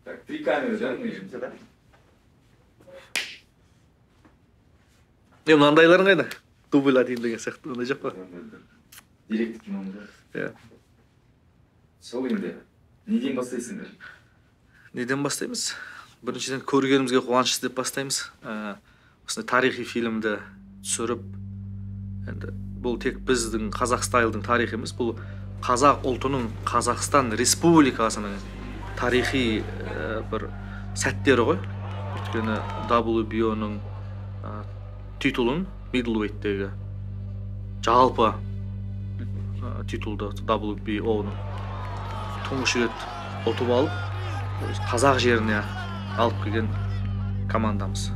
Так, 3 камеры жаныңызда да. Мынандайларың қайда? Дубль атайын деген сияқты ондай жоқ па? Директор киномыз. Иә. Сол енді. Неден бастайсыңдар? Неден бастаймыз? Біріншіден көргенімізге қуаныш деп бастаймыз. Осындай тарихи фильмді түсіріп, енді бұл тек біздің Қазақстайлдың тарихы емес, бұл қазақ ұлтының Қазақстан Республикасының тарихи бір сәттері ғой. Өйткені WBO-ның титулын middleweight-тегі жалпы титулды WBO-ның тұңғыш рет ұтып алып, қазақ жеріне алып келген командамыз.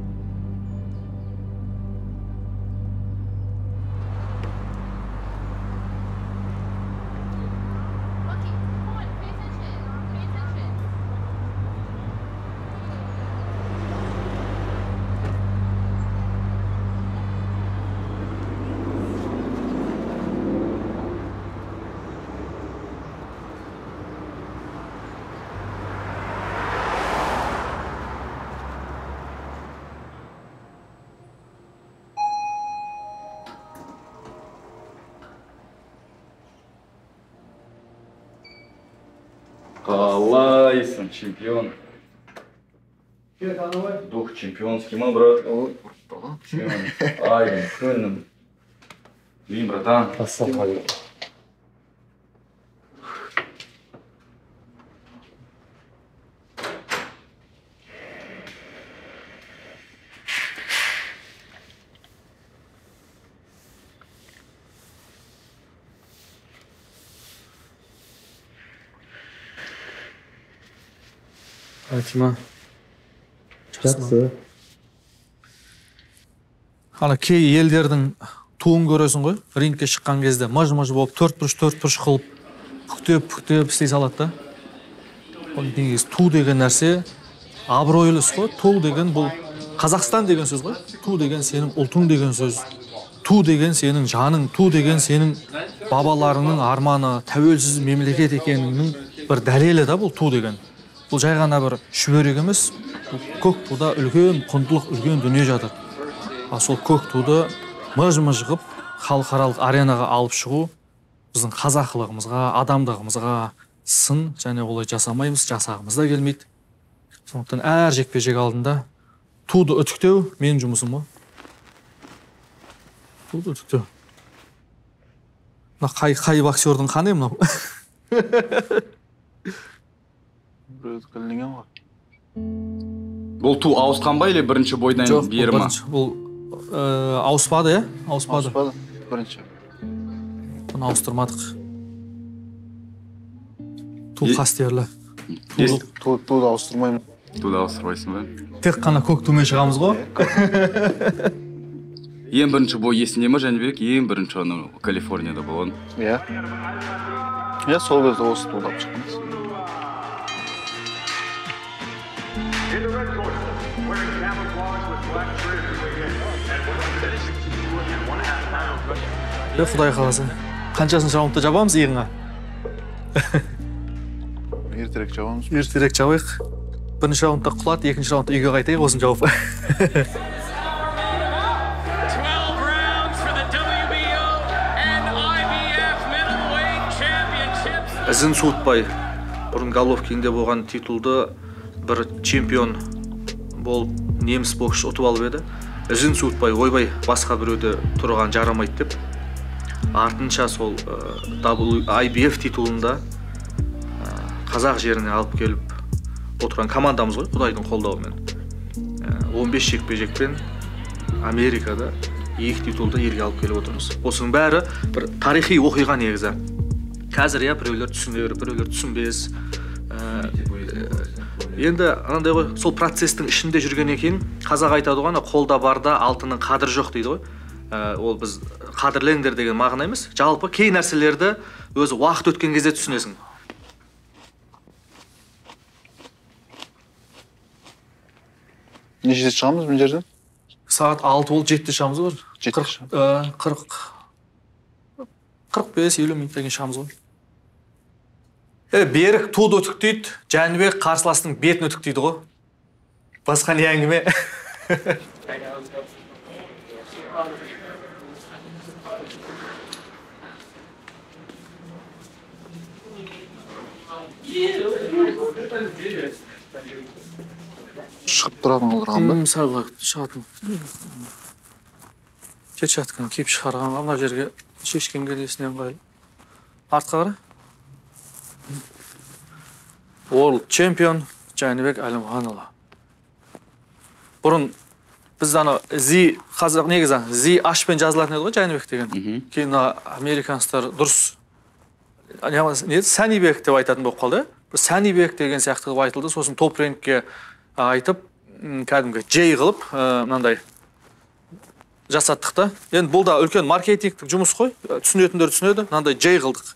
Қалайсың, чемпион? Дух чемпионский, ма, брат? Айым, күнім. Дейін, братан. Ассалаумағалейкум. Тима. Жақсы. Ана кей елдердің туын көресің ғой, рингке шыққан кезде мыж-мыж болып, төрт бұрыш қылып, бүктеп істей салады да. Негізі ту деген нәрсе абыройлы іс қой. Ту деген бұл Қазақстан деген сөз ғой. Ту деген сенің ұлтың деген сөз. Ту деген сенің жаның, ту деген сенің бабаларыңның арманы, тәуелсіз мемлекет екеніңнің бір дәлелі да бұл ту деген. Бұл жай ғана бір шүберек емес, көк туда үлкен құндылық, үлкен дүние жатыр. Сол көк туды мыж-мыж қып халықаралық аренаға алып шығу біздің қазақылығымызға, адамдығымызға сын, және олай жасамаймыз, жасағымыз да келмейді. Сондықтан әр жекпе-жек алдында туды үтіктеу менің жұмысым ғой. Туды үтіктеу. Мына қай боксердің қаны мынау? Өткілінген ғой. Бұл ту ауысқан ба, или бірінші бойдан бері ма? Жоқ, бұл ауыспады, е? Ауыспады. Бірінші. Бұны ауыстырмадық. Ту қастерлі. Туды ауыстырмаймын. Туды ауыстырмайсың ба? Тек қана көк тумен шығамыз ғой. Ең бірінші бой есінде ме, Жәнібек? Ең бірінші оны Калифорнияда болған. Иә. Иә, сол кезде осы туды алып шыққанбыз. Құдай қаласа. Қаншасын раундта жабамыз иығыңа? Ертерек жабамыз. Ертерек жабайық. Бірінші раундта құлады, екінші раундта үйге қайтайық, осын жауып. Ізін суытпай, бұрын Головкинде болған титулды бір чемпион болып неміс боксшы ұтып алып еді. Ізін суытпай, ойбай басқа біреуді тұрған жарамайды деп. Артынша сол IBF титулында қазақ жеріне алып келіп отырған командамыз ғой, Құдайдың қолдауымен. 15 жекпе-жекпен Америкада 2 титулды елге алып келіп отырмыз. Осының бәрі бір тарихи оқиға негізі. Қазір біреулер түсінер, біреулер түсінбес. Енді анандай ғой, сол процестің ішінде жүргеннен кейін қазақ айтады ғой, қолда барда алтынның қадірі жоқ дейді ғой. Ол біз қадірлеңдер деген мағына емес. Жалпы кей нәрселерді өзі уақыт өткен кезде түсінесің. Нешеде шығамыз бұл жерден? Сағат 6 болып 7-де шығамыз ғой. 45-50 минуттан кейін шығамыз ғой. Берік туды үтіктейді, Жәнібек қарсыластың бетін үтіктейді ғой. Басқа не әңгіме? Шығып тұратын қалдырған ба? Мысалы, шығатын. Кет жатқан, кеп шығарған, ана жерге шешкенге несінен қайлы. Артқа қара. World Champion Жәнібек Әлімханұлы. Бұрын біз ана қазақ негізі H-пен жазылатын еді ғой Жәнібек деген. Кейін американстар дұрыс Сәнибек деп айтатын болып қалды. Сәнибек деген сияқты қылып айтылды. Сосын топ реңкке айтып, кәдімгі жей қылып, мынандай жасаттық та. Енді бұл да үлкен маркетингтік жұмыс қой. Түсінетіндер түсінеді. Мынандай жей қылдық.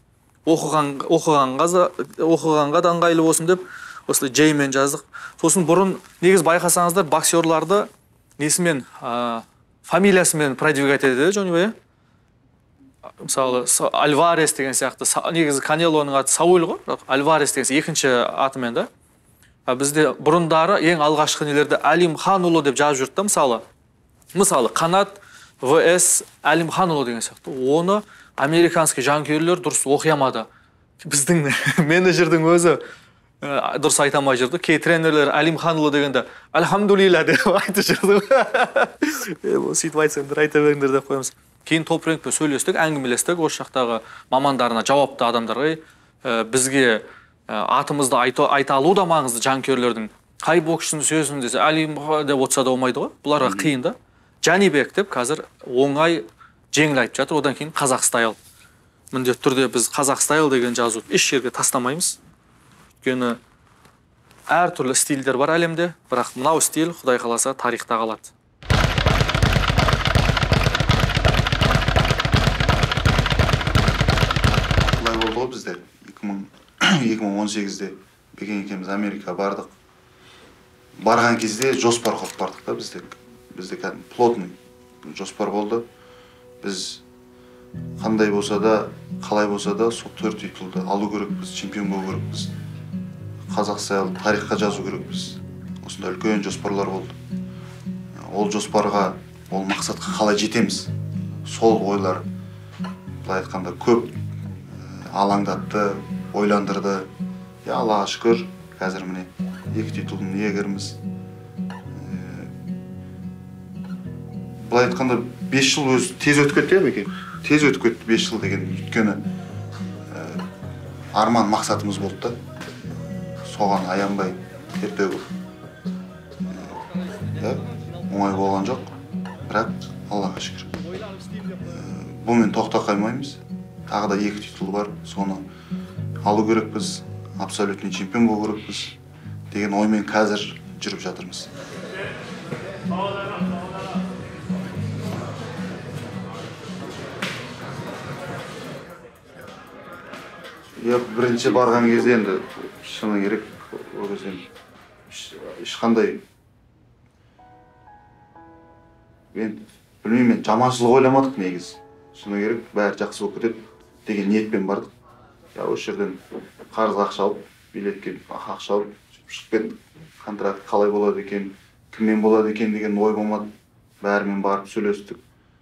Оқығанға да ыңғайлы болсын деп, осылай жеймен жаздық. Сосын бұрын негіз байқасаңыздар, боксерларды несімен, фамилиясымен продвигать етеді, Джонни. Мысалы, Альварес деген сияқты, негізі Канелоның аты Сауль ғой, Альварес деген екінші атымен да. Бізде бұрындары ең алғашқы нелерді Әлімханұлы деп жазып жүрді. Мысалы, Қанат vs Әлімханұлы деген сияқты. Оны американский жанкүйерлер дұрыс оқиямады. Біздің менеджердің өзі дұрыс айтамай жүрді. Кей тренерлер Әлімханұлы дегенде Альхамдулилля деп айтып жүрді. Сөйтіп айтсаңдар, айта беріңдер деп қоямыз. Кейін топ реңкпен сөйлестік, әңгімелестік, осы жақтағы мамандарына жауапты адамдарға бізге атымызды айта алу да маңызды жанкүйерлердің. Қай боксшының сөзін десе, Әлім деп отырса да болмайды ғой. Бұларға қиын да. Жәнібек деп қазір оңай жеңіл айтып жатыр. Одан кейін қазақ стайл. Міндетті түрде біз қазақ стайл деген жазуды еш жерге тастамаймыз. Өйткені әртүрлі стильдер бар әлемде, бірақ мынау стиль Құдай қаласа тарихта қалады. Бұлай болды ғой бізде 2018-де Бекен екеуміз Америка бардық. Барған кезде жоспар құрып бардық та бізде кәдімгі плотный жоспар болды. Біз қандай болса да, қалай болса да, сол 4 титулды алу керекпіз, чемпион болу керекпіз. Қазақ стайл тарихқа жазу керекпіз. Осындай үлкен жоспарлар болды. Ол жоспарға, ол мақсатқа қалай жетеміз? Сол ойлар, былай айтқанда, көп алаңдатты, ойландырды. Аллаға шүкір, қазір міне 2 титулдың иегеріміз. Былай айтқанда 5 жыл өзі тез өтіп кетті, Бекен? Тез өтіп кетті 5 жыл деген. Өйткені арман мақсатымыз болды да. Соған аянбай терпе көп. Оңай болған жоқ, бірақ Аллаға шүкір. Бұмен тоқта қаймаймыз. Тағы да 2 титул бар, соны алу керекпіз, абсолютный чемпион болу керекпіз деген оймен қазір жүріп жатырмыз. Бірінші барған кезде енді шыны керек, ол кезде ешқандай білмеймін, жаманшылық ойламадық негіз. Шыны керек, бәрі жақсы болып кетеді деген ниетпен бардық. Осы жерден қарызға ақша алып, билетке ақша алып, шығып кеттік. Контракт қалай болады екен, кіммен болады екен деген ой болмады. Бәрімен барып сөйлестік.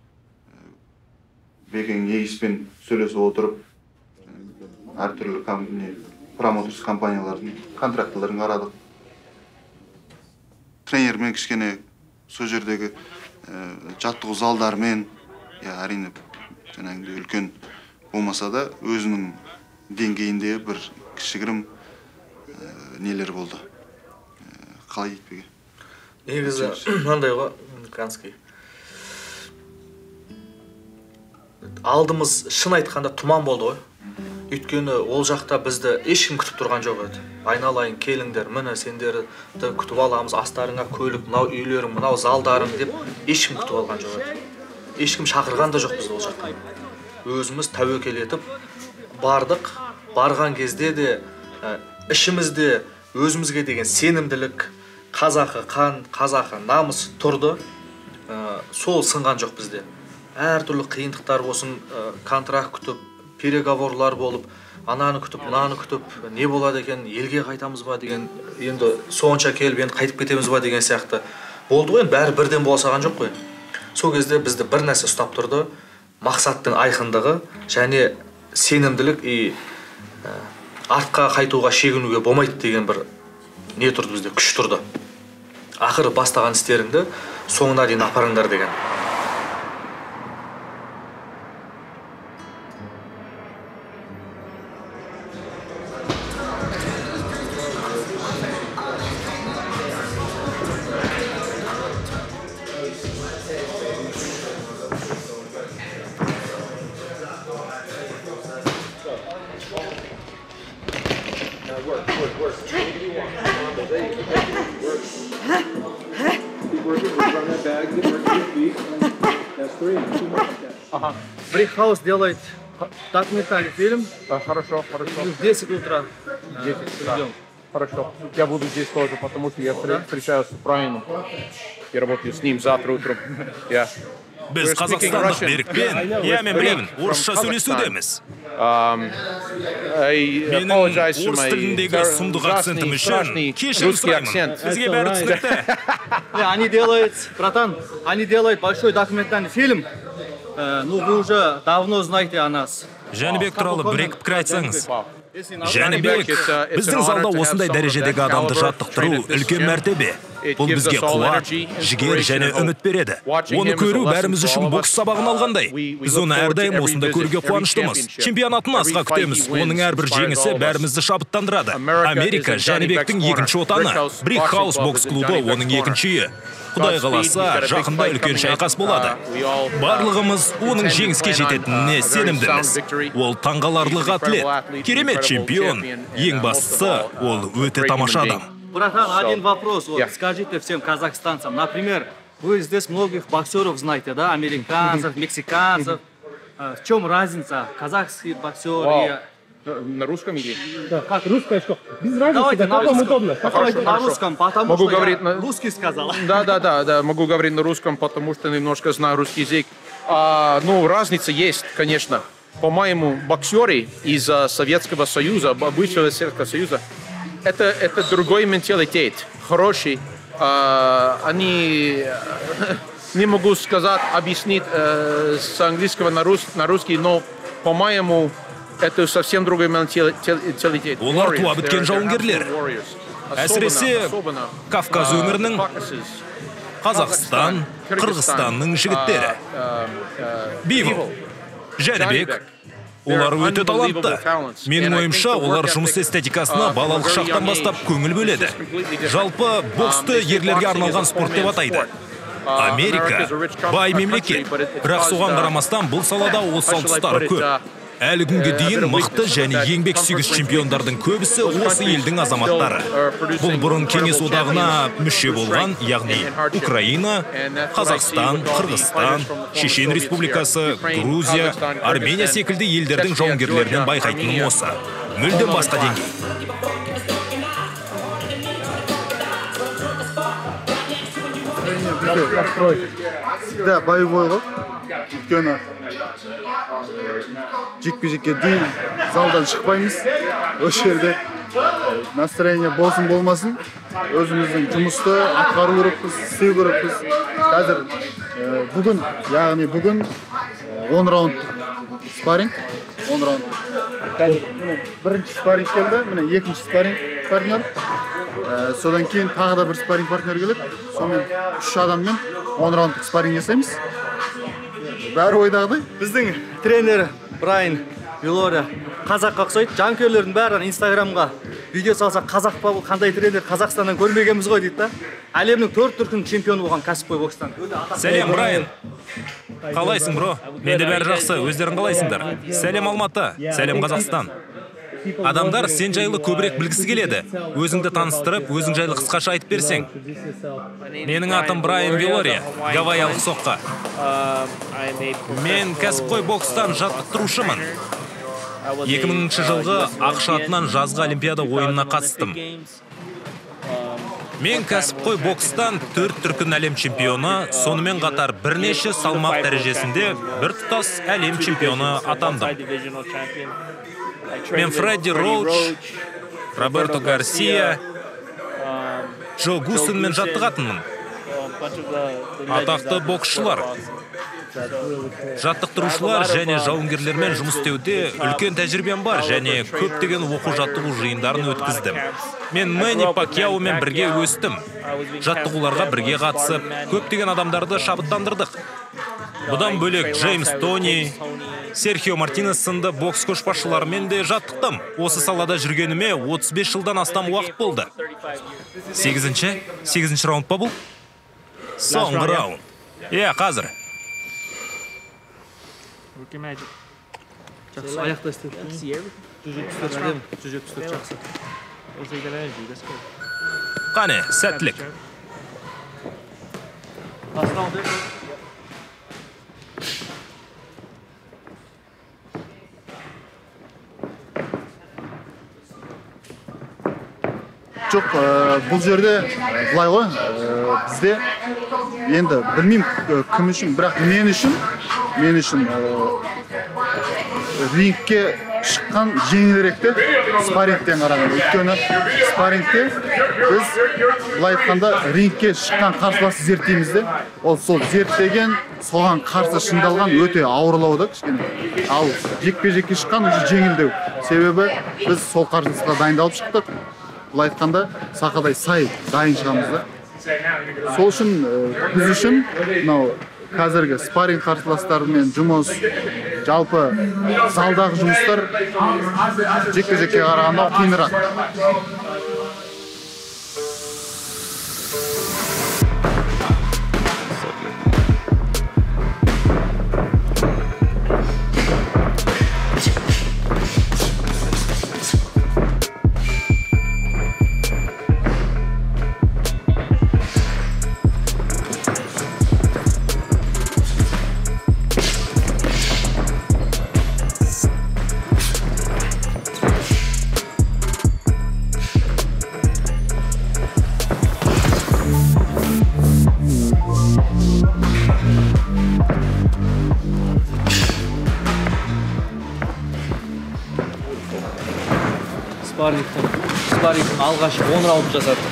Бекен егіспен сөйлесіп отырып, әртүрлі промоутер компаниялардың контрактыларын қарадық. Тренермен кішкене сол жердегі жаттығу залдарымен, әрине үлкен болмаса да өзінің деңгейінде бір кішігірім нелер болды. Қалай етпеге? Негізі мынандай ғой, американский. Алдымыз шын айтқанда тұман болды ғой. Өйткені ол жақта бізді ешкім күтіп тұрған жоқ еді. Айналайын, келіңдер, міне сендерді күтіп аламыз, астарыңа көлік, мынау үйлерің, мынау залдарың деп ешкім күтіп алған жоқ еді. Ешкім шақырған да жоқ біз ол жақта. Өзіміз тәуекел етіп бардық. Барған кезде де ішімізде өзімізге деген сенімділік, қазақы қан, қазақы намыс тұрды. Сол сынған жоқ бізде. Әртүрлі қиындықтар болсын, контракт күтіп, переговорлар болып, ананы күтіп, мынаны күтіп, не болады екен, елге қайтамыз ба деген, енді сонша келіп, енді қайтып кетеміз ба деген сияқты. Болды ғой, бәрі бірден бола салған жоқ қой. Сол кезде бізді бір нәрсе ұстап тұрды, мақсаттың айқындығы және сенімділік и артқа қайтуға шегінуге болмайды деген бір не тұрды бізде, күш тұрды. Ақыры бастаған істеріңді соңына дейін апарыңдар деген. Брикхаус делает документальный фильм. Хорошо, хорошо. В 10 утра. 10 утра. Хорошо. Я буду здесь тоже, потому что я встречаюсь с Брайаном и работаю с ним завтра утром. Біз қазақстандық Берікпен, мен білемін, орысша сөйлесудеміз. Менің орыс тіліндегі сұмдық акцентім үшін кешірім сұраймын. Бізге бәрі түсінікті. Они делают, братан, они делают большой документальный фильм. Ну, вы уже давно знаете о нас. Жәнібек туралы бір-екі пікір айтсаңыз. Жәнібек, біздің залда осындай дәрежедегі адамды жаттықтыру үлкен мәртебе. Бұл бізге қуат, жігер және үміт береді. Оны көру бәріміз үшін бокс сабағын алғандай. Біз оны әрдайым осында көруге қуаныштымыз. Чемпионатын асыға күтеміз. Оның әрбір жеңісі бәрімізді шабыттандырады. Америка Жәнібектің екінші отаны. Брикхаус бокс клубы оның екінші үйі. Құдай қаласа, жақында үлкен шайқас болады. Барлығымыз оның жеңіске жететініне сенімдіміз. Ол таңғаларлық атлет, керемет чемпион. Ең бастысы, ол өте тамаша адам. Братан, один вопрос. Вот, скажите всем казахстанцам. Например, вы здесь многих боксеров знаете, да? Американцев, мексиканцев. В чем разница? Казахские боксеры. На русском или? Да, как русское что? Без разницы, да, как вам удобно. Давайте на русском, потому могу что говорить я русский сказал. Да, могу говорить на русском, потому что немножко знаю русский язык. Ну, разница есть, конечно. По-моему, боксеры из Советского Союза, бывшего Советского Союза, это другой менталитет, хороший. Они, не могу сказать, объяснить с английского на русский, но, по-моему, это совсем другой менталитет. Олар туа біткен жауынгерлер. Әсіресе Кавказ өңірінің, Қазақстан, Қырғызстанның жігіттері. Бивол, Жәнібек, олар өте талантты. Менің ойымша, олар жұмыс эстетикасына балалық шақтан бастап көңіл бөледі. Жалпы, боксты ерлерге арналған спорт деп атайды. Америка бай мемлекет, бірақ соған қарамастан бұл салада осал тұстары көп. Әлі күнге дейін мықты және еңбек сүйгіш чемпиондардың көбісі осы елдің азаматтары. Бұл бұрын Кеңес одағына мүше болған, яғни Украина, Қазақстан, Қырғызстан, Шешен Республикасы, Грузия, Армения секілді елдердің жауынгерлерінен байқайтыным осы. Мүлдем басқа деңгей. Всегда боевой ғой. Өйткені жекпе-жекке дейін залдан шықпаймыз. Осы жерде настроение болсын болмасын, өзіміздің жұмысты атқару керекпіз, істеу керекпіз. Қазір бүгін, яғни бүгін 10 раунд спарринг, 10 раунд. Бірінші спарринг келді, міне екінші спарринг партнер. Содан кейін тағы да бір спарринг партнер келеді. Сонымен 3 адаммен 10 раундтық спарринг жасаймыз. Бәрі ойдағыдай. Біздің тренер Брайан Вилория қазаққа ұқсайды. Жанкүйерлердің бәрін инстаграмға видео салса, қазақ па бұл, қандай тренер, Қазақстаннан көрмегенбіз ғой дейді да. Әлемнің 4 дүркін чемпионы болған кәсіпқой бокстан. Сәлем, Брайан. Қалайсың, бро? Менде бәрі жақсы, өздерің қалайсыңдар? Сәлем, Алматы. Сәлем, Қазақстан. Адамдар сен жайлы көбірек білгісі келеді. Өзіңді таныстырып, өзің жайлы қысқаша айтып берсең. Менің атым Брайан Вилория, гавайялық соққа. Мен кәсіпқой бокстан жаттықтырушымын. 2000 жылғы ақш атынан жазғы олимпиада ойынына қатыстым. Мен кәсіпқой бокстан 4 дүркін әлем чемпионы, сонымен қатар бірнеше салмақ дәрежесінде бір тұтас әлем чемпионы атандым. Мен Фредди Роуч, Роберто Гарсия, Джо Гусенмен жаттығатынмын. Атақты боксшылар, жаттықтырушылар және жауынгерлермен жұмыс істеуде үлкен тәжірибем бар және көптеген оқу-жаттығу жиындарын өткіздім. Мен Мэнни Пакьяомен бірге өстім. Жаттығуларға бірге қатысып, көптеген адамдарды шабыттандырдық. Бұдан бөлек Джеймс Тони, Серхио Мартинес сынды бокс көшбасшыларымен де жаттықтым. Осы салада жүргеніме 35 жылдан астам уақыт болды. 8-ші раунд па бұл? Соңғы раунд. Қазір. Жақсы, аяқта істеді. Жүзек жақсы. Қане, сәттілік. Жоқ, бұл жерде былай ғой, бізде енді білмеймін кім үшін, бірақ мен үшін рингке шыққан жеңілірек те спаррингтен қарағанда. Өйткені спаррингте біз былай айтқанда рингке шыққан қарсыласты зерттейміз де, ол сол зерттеген соған қарсы шыңдалған өте ауырлау да кішкене. Ал жекпе-жекке шыққан уже жеңілдеу. Себебі біз сол қарсыласқа дайындалып шықтық. Бұл айтқанда сақадай сай дайын шығамыз да. Сол үшін біз үшін қазіргі спарринг қарсыластарымен жұмыс, жалпы залдағы жұмыстар жекпе-жекке қарағанда қиынырақ. Спаррингтің алғашы 10 раунд жасады.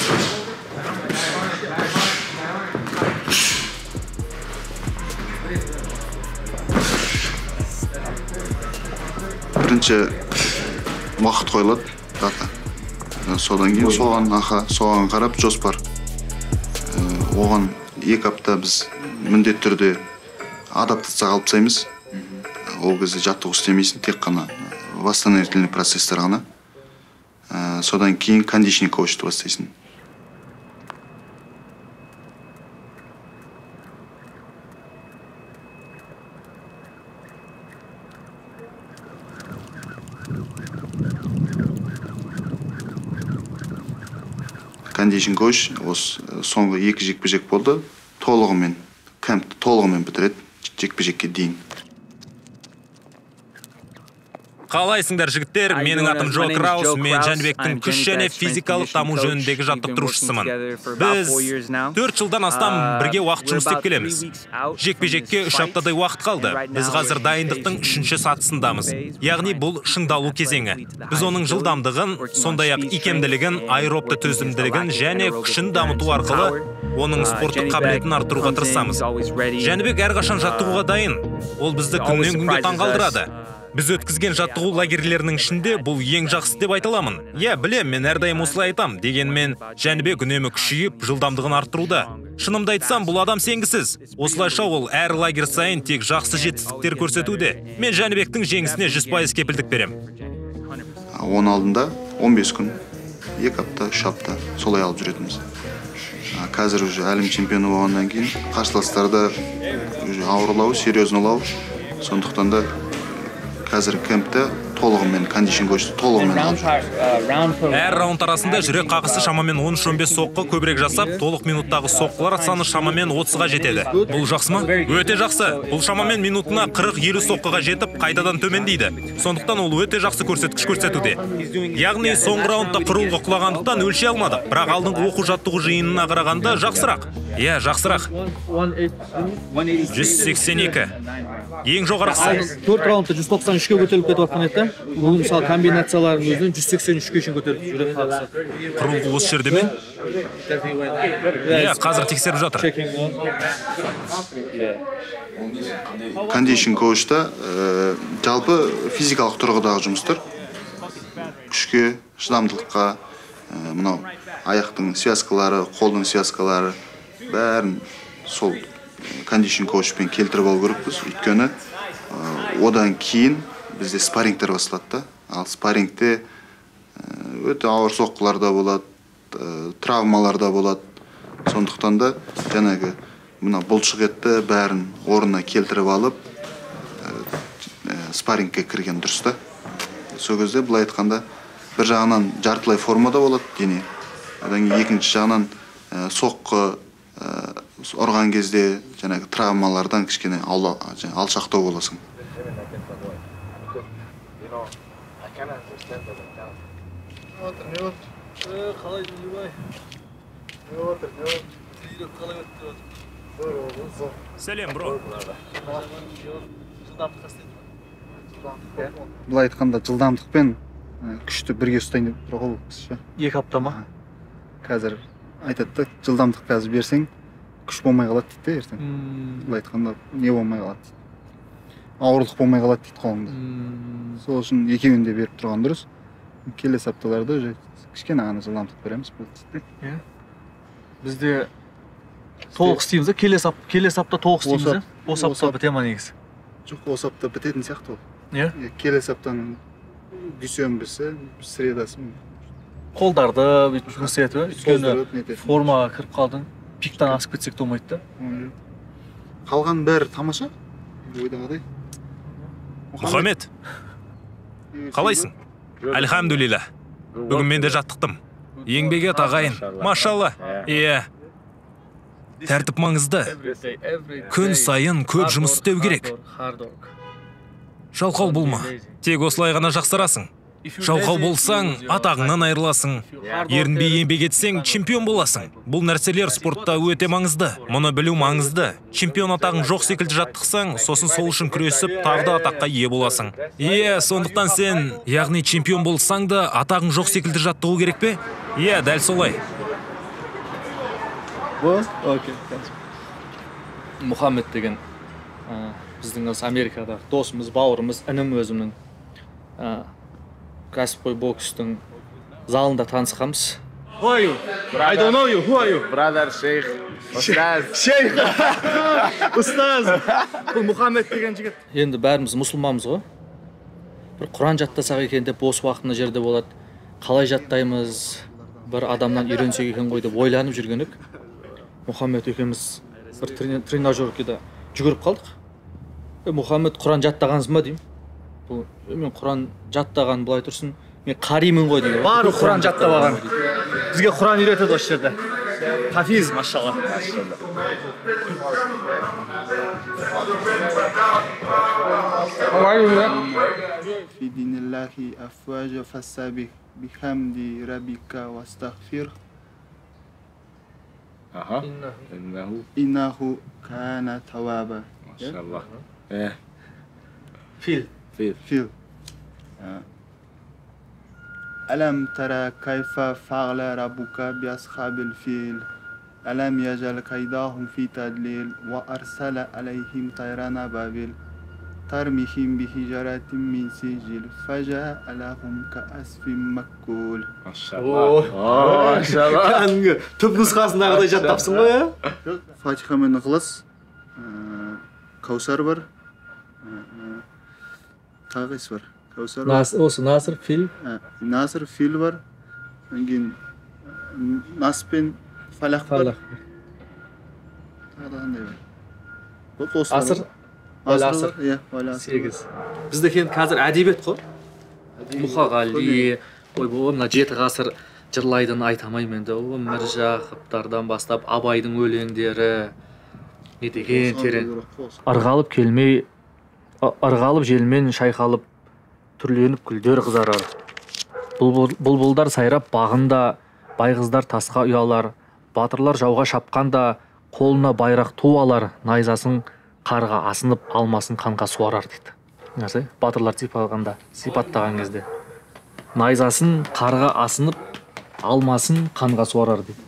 Бірінші уақыт қойылады, дата. Содан кейін соған қарап жоспар. Оған 2 апта біз міндетті түрде адаптация қалып тастаймыз. Ол кезде жаттығу істемейсің, тек қана восстановительный процесстер ғана. Содан кейін кондишнинг коучты бастайсың. Кондишнинг коуч соңғы 2 жекпе-жек болды. Кэмпті толығымен бітіреді жекпе-жекке дейін. Қалайсыңдар жігіттер, менің атым Джо Краус, мен Жәнібектің күш және физикалық даму жөніндегі жаттықтырушысымын. Біз 4 жылдан астам бірге уақыт жұмыс істеп келеміз. Жекпе-жекке 3 аптадай уақыт қалды. Біз қазір дайындықтың 3-ші сатысындамыз. Яғни бұл шыңдалу кезеңі. Біз оның жылдамдығын, сондай-ақ икемділігін, аэробты төзімділігін және күшін дамыту арқылы оның спорттық қабілетін арттыруға тырысамыз. Жәнібек әрқашан жаттығуға дайын. Ол бізді күннен күнге таңғалдырады. Біз өткізген жаттығу лагерлерінің ішінде бұл ең жақсы деп айталамын. Білем, мен әрдайым осылай айтам. Дегенмен Жәнібек үнемі күшейіп, жылдамдығын арттыруда. Шынымды айтсам, бұл адам сенгісіз. Осылайша ол әр лагер сайын тек жақсы жетістіктер көрсетуде. Мен Жәнібектің жеңісіне 100% кепілдік берем. Оның алдында 15 күн, 2 апта, 3 апта солай алып жүретіміз. Қазір уже әлем чемпионы болғаннан кейін қарсыластарды ауырлау, серьезнулау. Сондықтан да қазір кэмпті толығымен, кондишн коучты толығымен алып жүр. Әр раунд арасында жүрек қағысы шамамен 13-15 соққы көбірек жасап, толық минуттағы соққылар саны шамамен 30-ға жетеді. Бұл жақсы ма? Өте жақсы. Бұл шамамен минутына 40-50 соққыға жетіп, қайтадан төмендейді. Сондықтан ол өте жақсы көрсеткіш көрсетуде. Яғни соңғы раундта құрылғы құлағандықтан өлшей алмадық, бірақ алдыңғы оқу-жаттығу жиынына қарағанда жақсырақ. Жақсырақ. 182. Ең жоғарғысы. 4 раундта 193-ке көтеріліп кетіп жатқан еді. бұл мысалы комбинациялардың өзінен 183-ге шейін көтеріп жүрек қағысы. Құрылғы осы жерде ме? Иә, қазір тексеріп жатыр. Кондишн коучта жалпы физикалық тұрғыдағы жұмыстар күшке, шыдамдылыққа, мынау аяқтың связкалары, қолдың связкалары бәрін сол кондишн коучпен келтіріп алу керекпіз. Өйткені одан кейін бізде спаррингтер басталады да. Ал спаррингте өте ауыр соққылар да болады, травмалар да болады. Сондықтан да жаңағы мына бұлшық етті бәрін орнына келтіріп алып спаррингке кірген дұрыс та. Сол кезде былай айтқанда бір жағынан жартылай формада болады дене. Одан кейін екінші жағынан соққы ұрған кезде жаңағы травмалардан кішкене алшақтау боласың. Сәлем, бро. Былай айтқанда жылдамдықпен күшті бірге ұстайын деп тұр ғой бұл. 2 апта ма? Қазір айтады да, жылдамдық қазір берсең, күш болмай қалады дейді ертең. Былай айтқанда не болмай қалады дейді. Ауырлық болмай қалады дейді қолыңда. Сол үшін екеуін де беріп тұрған дұрыс. Келесі апталарда уже кішкене ғана жылдамдық береміз болды дейді. Бізде толық істейміз, келесі апта толық істейміз. Осы апта біте ма негізі? Жоқ, осы апта бітетін сияқты ол. Иә? Келесі аптаның дүйсенбісі, средасы. Қолдарды бүйтіп жұмыс етіп, өйткені формаға кіріп қалдың, пиктан асып кетсек болмайды да. Қалған бәрі тамаша. Ойдағыдай. Мұхаммед, қалайсың? Альхамдулилля. Бүгін мен де жаттықтым. Еңбегі тағайын. Машалла. Иә. Тәртіп маңызды. Күн сайын көп жұмыс істеу керек. Жалқау болма. Тек осылай ғана жақсарасың. Жалқау болсаң, атағыңнан айырыласың. Ерінбей еңбек етсең, чемпион боласың. Бұл нәрселер спортта өте маңызды. Мұны білу маңызды. Чемпион атағың жоқ секілді жаттықсаң, сосын сол үшін күресіп, тағы да атаққа ие боласың. Иә, сондықтан сен, яғни чемпион болсаң да, атағың жоқ секілді жаттығу керек пе? Иә, дәл солай. Мұхаммед деген біздің осы Америкада досымыз, бауырымыз, інім өзімнің кәсіпқой бокстың залында танысқанбыз. Who are you? I don't know you. Who are you? Brother Sheikh. Шейх! Ұстаз! Бұл Мұхаммед деген жігіт. Енді бәріміз мұсылманбыз ғой. Бір Құран жаттасақ екен деп бос уақытында жерде болады. Қалай жаттаймыз? Бір адамнан үйренсек екен ғой деп ойланып жүрген едік. Мұхаммед екеуміз бір тренажеркеде жүгіріп қалдық. Мұхаммед Құран жаттағансыз ба деймін. Мен Құран жаттаған былай тұрсын. Мен қаримын ғой дейді. Бары Құран жаттап алған. Бізге Құран үйретеді осы жерде. Хафиз, машалла. في دين الله أفواج فسبح بحمد ربك واستغفر إنه كان توابا. ما شاء الله. فيل. ألم ترى كيف فعل ربك بأصحاب الفيل ألم يجعل كيدهم في تضليل وأرسل عليهم طيرا أبابيل ترميهم بحجارة من سجيل فجعلهم كعصف مأكول. ما شاء الله. ما شاء الله. Кәдімгі түп нұсқасындағыдай жаттапсың ғой, иә? Фатиха мен Ықылас, Каусар бар, тағы ес бар. Каусар бар. Осы Насыр, Фил. Насыр, Фил бар. Кейін Нас пен Фалақ бар. Тағы қандай бар? Асыр. Асыр. Иә, Асыр. 8. Бізде қазір әдебиет қой. Мұқағали, мына 7 ғасыр жырлайдың айтамайм енді. Міржақыптардан бастап Абайдың өлеңдері не деген терең. Ырғалып желмен шайқалып түрленіп гүлдер қызарар. Бұлбұлдар сайрап бағында, байғыздар тасқа ұялар, батырлар жауға шапқанда қолына байрақ ту алар, найзасын қарға асынып алмасын қанға суарар дейді. нәрсе батырлар сипаттаған кезде найзасын қарға асынып алмасын қанға суарар дейді.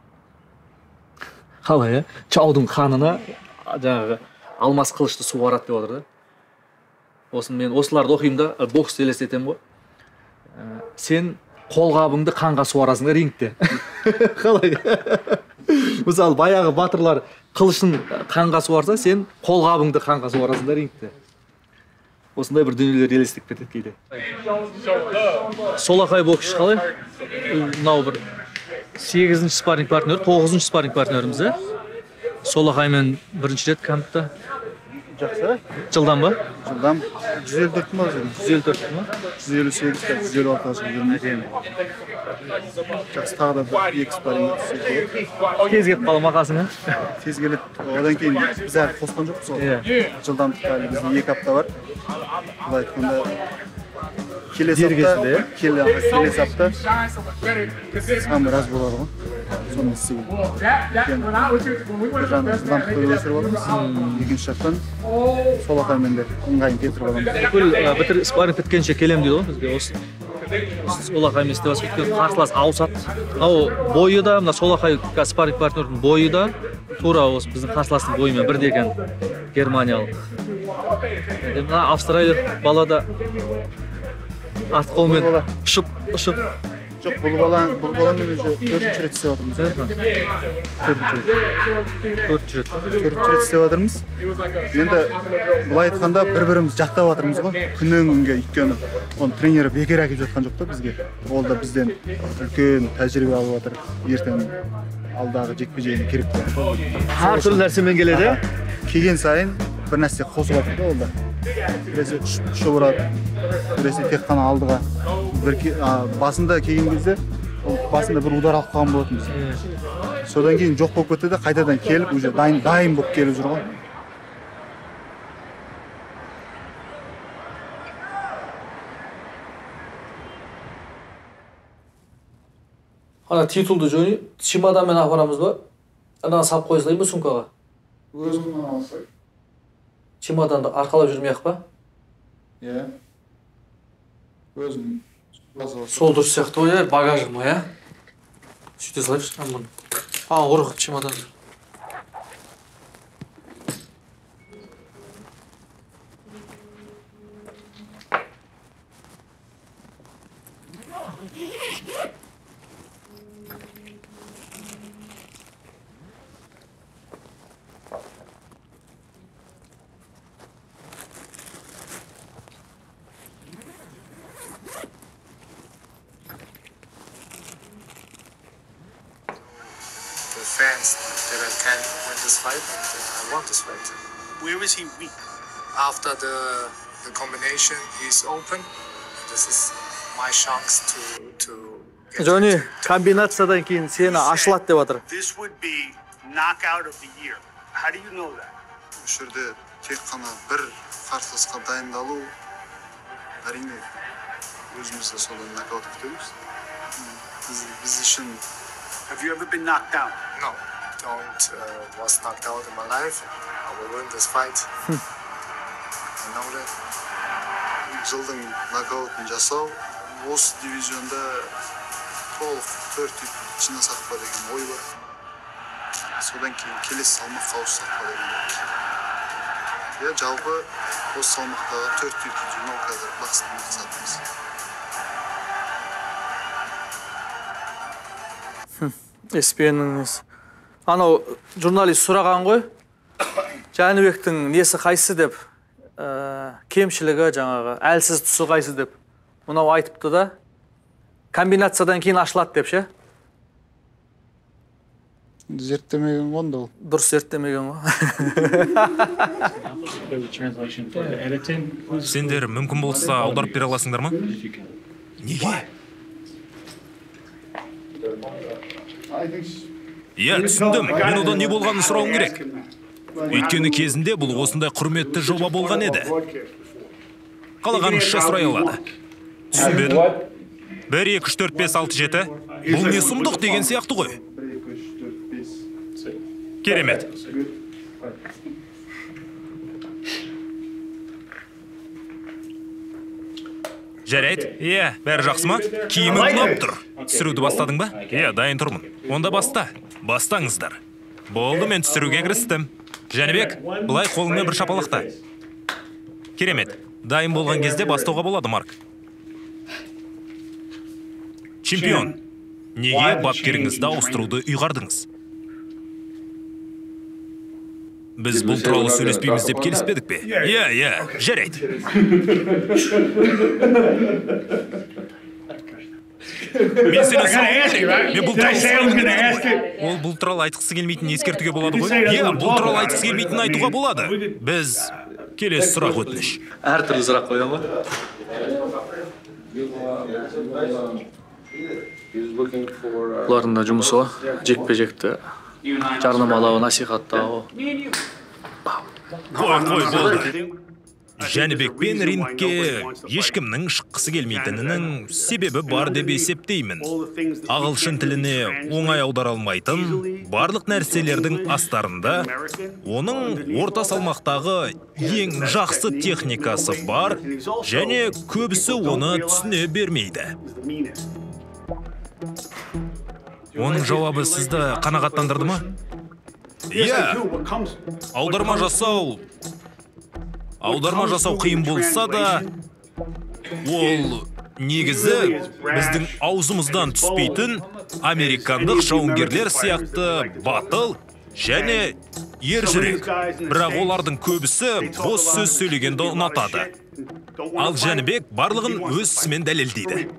Қалай, жаудың қанына жаңағы алмас қылышты суарады деп отыр да. Осын мен осыларды оқимын да, бокс елестетемін ғой. Сен қолғабыңды қанға суарасың рингте. Қалай? Мысалы, баяғы батырлар қылышын қанға суарса, сен қолғабыңды қанға суарасың да рингте. Осындай бір дүниелер елестеп кетеді кейде. Солақай боксшы қалай? Мынау бір 8-ші спарринг партнер, 9-ші спарринг партнеріміз. Солақаймен бірінші рет кампта. Жақсы. Жылдан ба? Жылдан 154 ма? 154 ма? 158 та 156 жүрмін. Жақсы, тағы да 2 спарринг өтсе. Тез келіп қалам ақасың, Тез келеді. Одан кейін біз әлі қосқан жоқпыз ғой. Жылдамдықта әлі бізде 2 апта бар. Былай айтқанда келесі апта самый раз болады ғой. Соны істеймін. Бір жағынан жылдамдықты өсіріп аламыз. Екінші жақтан солақаймен де ыңғайын кетіріп аламыз. Бүкіл спарринг біткенше келем дейді ғой бізге осы. Солақаймен істеп жатсақ, өйткені қарсылас ауысады. Мынау бойы да, мына солақай спарринг партнердің бойы да тура осы біздің қарсыластың бойымен бірдей екен, германиялық. Мына австралиялық бала да артқы қолмен ұшып. Жоқ, бұл баламен уже 4-ші рет істеп жатырмыз. 4-ші рет істеп жатырмыз. Енді бұлай айтқанда бір-біріміз жақтап жатырмыз ғой. Күннен күнге, өйткені оны тренері бекер әкеліп жатқан жоқ та бізге. Ол да бізден үлкен тәжірибе алып жатыр. Ертең алдағы жекпе-жегіне керек болады. Әр түрлі нәрсемен келеді. Келген сайын бір нәрсе қосып жатыр да ол да. Біресе күші ұрады, біресе тек қана алдыға. Басында келген кезде, басында бір удар алып қалған болатынбыз. Содан кейін жоқ болып кетті де, қайтадан келіп, уже дайын болып келіп жүр ғой. Ана титулды жөне, чемоданмен апарамыз ба? Ана салып қойсылай ма сумкаға? Өзімнен алсай. Чемоданды арқалап жүрмей-ақ па? Иә. Өзім. Сол дұрыс сияқты ғой, багажым ғой, сөйте салайықшы, амын. Ұрық чемоданды. Fans that I can win this fight and I want this fight. Where is he weak? After the combination is open, this is my chance to Жони, комбинациядан кейін сені ашылады деп жатыр. This would be knockout of the year. How do you know that? Осы жерде тек қана бір қарсыласқа дайындалу, әрине өзімізді содан нокаут күтеміз. Біз үшін Have you ever been knocked down? No, was knocked out in my life. I will win this fight. I know that. Жылдың нокаутын жасау, осы дивизионда толық 4 жинасақ па деген ой бар. Содан кейін келесі салмаққа ауыссақ па деген ой. Жалпы осы салмақтағы 4 жинау қазір басты мақсатымыз. ESPN-ің анау журналист сұраған ғой, Жәнібектің несі қайсы деп, кемшілігі жаңағы, әлсіз тұсы қайсы деп. Мұнау айтыпты да, комбинациядан кейін ашылады деп ше? Зерттемеген ғонда ол. Дұрыс зерттемеген ғой. Сендер мүмкін болса аударып бере аласыңдар ма? Неге? Иә, түсіндім. Мен одан не болғанын сұрауым керек. Өйткені кезінде бұл осындай құрметті жоба болған еді. Қалағаныңызша сұрай алады. Түсінбедім. 1, 2, 3, 4, 5, 6, 7. Бұл не сұмдық деген сияқты ғой. Керемет. Жарайды. Иә, бәрі жақсы ма? Киімің ұнап тұр. Түсіруді бастадың ба? Иә, дайын тұрмын. Онда баста. Бастаңыздар. Болды, мен түсіруге кірістім. Жәнібек, бұлай қолыңмен бір шапалақта. Керемет. Дайын болған кезде бастауға болады, Марк. Чемпион, неге бапкеріңізді ауыстыруды ұйғардыңыз? Біз бұл туралы сөйлеспейміз деп келіспедік пе? Иә, жарайды. Мен сені сұрауым, мен бұл туралы сұрауым керек. Ол бұл туралы айтқысы келмейтін ескертуге болады ғой? Иә, бұл туралы айтқысы келмейтін айтуға болады. Біз келесі сұрақ өтініш. Әртүрлі сұрақ қоямын ба? Бұлардың да жұмысы ғой, жекпе-жекті жарнамалау, насихаттау. Қой, болды. Жәнібекпен рингке ешкімнің шыққысы келмейтінінің себебі бар деп есептеймін. Ағылшын тіліне оңай аудара алмайтын, барлық нәрселердің астарында оның орта салмақтағы ең жақсы техникасы бар, және көбісі оны түсіне бермейді. Оның жауабы сізді қанағаттандырды ма? Иә, аударма жасау қиын болса да, ол негізі біздің аузымыздан түспейтін американдық жауынгерлер сияқты батыл және ержүрек. Бірақ олардың көбісі бос сөз сөйлегенді ұнатады. Ал Жәнібек барлығын өз ісімен дәлелдейді.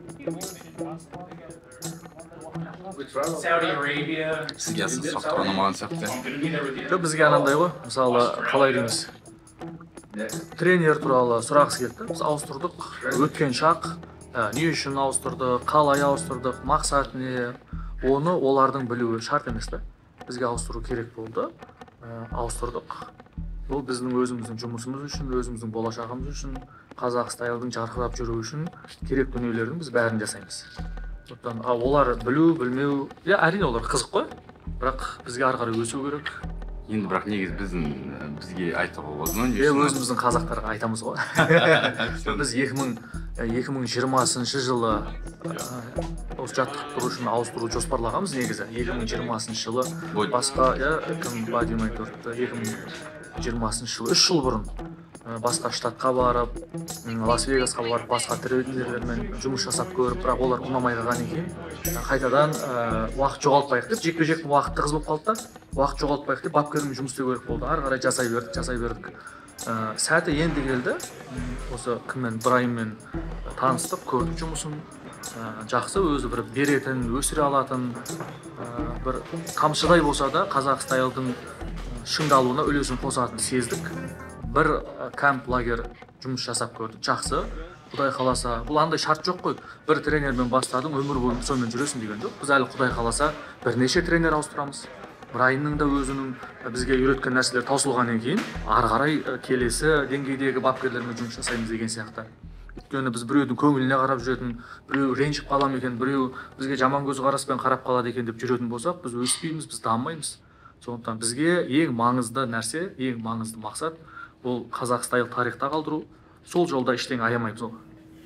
Сізге сұрақ ұнамаған сияқты. Бізге анандай ғой, мысалы, қалай дейміз? Тренер туралы сұрағысы келді. Біз ауыстырдық, өткен шақ, не үшін ауыстырдық, қалай ауыстырдық, мақсат не, оны олардың білуі шарт емес та. Бізге ауыстыру керек болды, ауыстырдық. Бұл біздің өзіміздің жұмысымыз үшін, өзіміздің болашағымыз үшін, қазақ стайлдың жарқырап жүру үшін керек дүниелердің біз бәрін жасаймыз. Олар білу, білмеу, әрине олар қызық қой, бірақ бізге ары қарай өсу керек. Енді бірақ негіз бізге айтуға болады. Өзіміздің қазақтарға айтамыз ғой. Біз 2020 жылы осы жаттықтыру үшін ауыстыру жоспарлағанбыз негізі. 2020 жылы басқа, кім Бадим айтты, 2020 жылы 3 жыл бұрын басқа штатқа барып, Лас-Вегасқа барып, басқа тренерлермен жұмыс жасап көріп, бірақ олар ұнамай қалғаннан кейін қайтадан уақыт жоғалтпайық деп, жекпе-жектің уақыты тығыз болып қалды да, уақыт жоғалтпайық деп бапкермен жұмыс істеу керек болды. Ары қарай жасай бердік. Сәті енді келді. Осы кіммен, Брайанмен таныстық, көрдік жұмысын. Жақсы, өзі бір беретін, өсіре алатын, бір қамшыдай болса да қазақ стайлдың шыңдалуына үлесін қосатынын сездік. Бір кэмп лагер жұмыс жасап көрдік. Жақсы, Құдай қаласа, бұл андай шарт жоқ қой. Бір тренермен бастадың, өмір бойы сонымен жүресің деген жоқ. Біз әлі Құдай қаласа бірнеше тренер ауыстырамыз. Брайанның да өзінің бізге үйреткен нәрселер таусылғаннан кейін, ары қарай келесі деңгейдегі бапкерлермен жұмыс жасаймыз деген сияқты. Өйткені біз біреудің көңіліне қарап жүретін, біреу ренжіп қалам екен, біреу бізге жаман көзқараспен қарап қалады екен деп жүретін болсақ, біз өспейміз, біз дамымаймыз. Сондықтан бізге ең маңызды нәрсе, ең маңызды мақсат бұл қазақ стайл тарихта қалдыру. Сол жолда ештеңе аямаймыз ол.